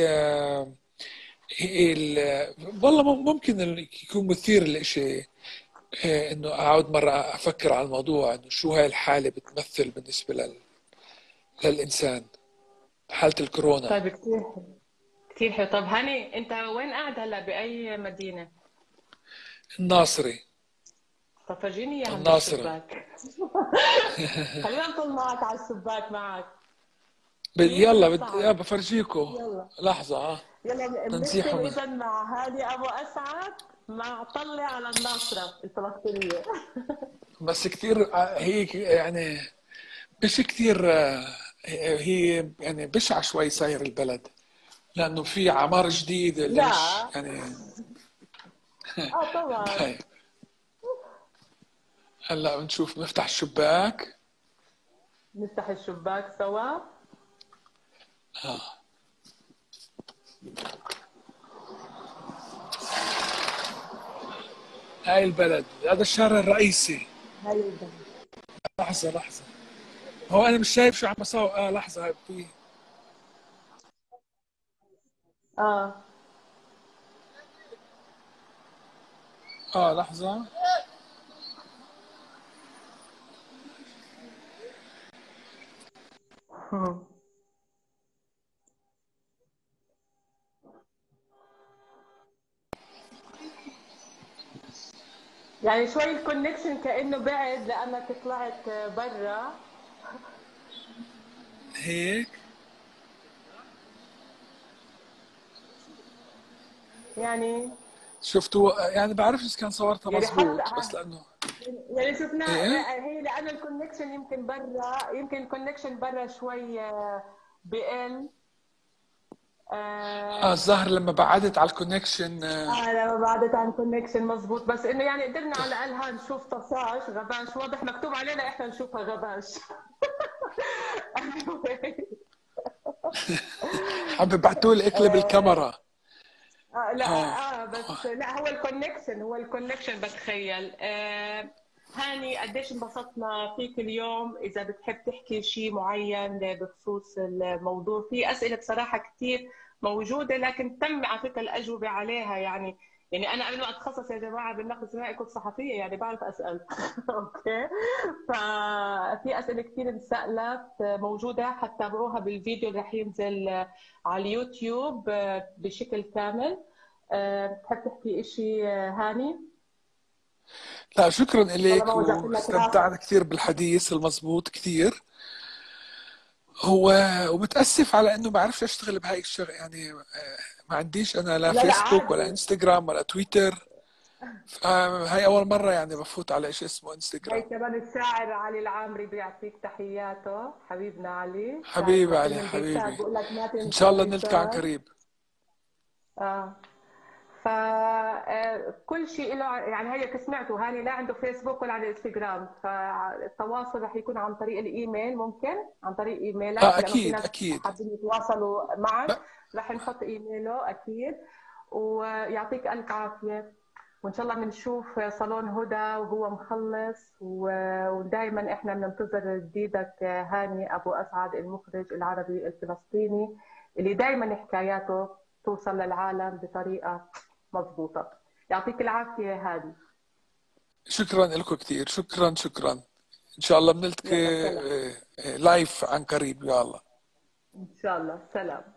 والله ممكن يكون مثير الإشي انه اقعد مره افكر على الموضوع انه شو هاي الحاله بتمثل بالنسبه للانسان، حاله الكورونا. طيب كثير حلو، كثير حلو. طب هاني، انت وين قاعد هلا؟ باي مدينة؟ الناصري. طب فرجيني اياها من الناصرة. الشباك. خلينا نطل معك على الشباك معك. كيف يلا نطلع؟ بفرجيكم. يلا لحظه يلا تنسيحوا بنختم من. اذا مع هاني ابو اسعد مع طلة على الناصرة الفلسطينية. بس كثير هي يعني مش كثير هي يعني بشعة شوي صاير البلد، لانه في عمار جديد اللي مش لا يعني. اه طبعا. طيب هلا بنشوف نفتح الشباك. نفتح الشباك سوا. آه. هاي البلد، هذا الشارع الرئيسي. هاي البلد. لحظة هو أنا مش شايف شو عم بسوي. لحظة هاي في. اه لحظة. يعني شوي الكونكشن كأنه بعد لأنك طلعت برا. هيك. يعني شفتوا يعني بعرفش إذا كان صورتها يعني حتى مزبوط، بس لأنه يعني شفنا إيه. هي لأنه الكونكشن يمكن برا، يمكن الكونكشن برا شوي بقل. الظاهر لما بعدت على الكونكشن لما بعدت عن كونكشن مزبوط، بس انه يعني قدرنا على الاقل ها نشوف طشاش غباش واضح مكتوب علينا احنا نشوفها غباش. حابب بعتوا لي اقلب الكاميرا. لا آه. بس لا، هو الكونكشن بتخيل. هاني قديش انبسطنا فيك اليوم. اذا بتحب تحكي شيء معين بخصوص الموضوع، في اسئله بصراحه كثير موجوده لكن تم على فكره الاجوبه عليها. يعني انا قبل ما اتخصص يا جماعه بالنقد السينمائي كنت صحفيه، يعني بعرف اسال. اوكي. ففي اسئله كثير انسالت موجوده، حتتابعوها بالفيديو اللي رح ينزل على اليوتيوب بشكل كامل. بتحب تحكي شيء هاني؟ لا شكرا والله ما لك، وجعت لك راسك. واستمتعنا كثير بالحديث المزبوط كثير. هو ومتأسف على انه ما بعرفش اشتغل بهاي الشغل. يعني ما عنديش انا لا لا لا فيسبوك ولا عادي. انستغرام ولا تويتر. هاي اول مرة يعني بفوت على شيء اسمه هي انستغرام. كمان الشاعر علي العامري بيعطيك تحياته، حبيبنا علي شاعر حبيبي فلسطيني علي من بيساك، حبيبي. بقول لك ما ان تنسى شاء الله نلتقي عن بيساك. قريب. اه فكل شيء له يعني هيك سمعتوا هاني لا عنده فيسبوك ولا عنده انستغرام، فالتواصل رح يكون عن طريق الايميل، ممكن عن طريق ايميلك لانه في اكيد ناس اكيد. حابين يتواصلوا معك. رح نحط ايميله اكيد. ويعطيك الف عافيه، وان شاء الله بنشوف صالون هدى وهو مخلص، ودائما احنا بننتظر جديدك هاني ابو اسعد المخرج العربي الفلسطيني اللي دائما حكاياته توصل للعالم بطريقه مضبوطه. يعطيك العافيه هادي. شكرا لكم كثير، شكرا شكرا. ان شاء الله بنلتقي يلا سلام. لايف عن قريب. يا الله ان شاء الله سلام.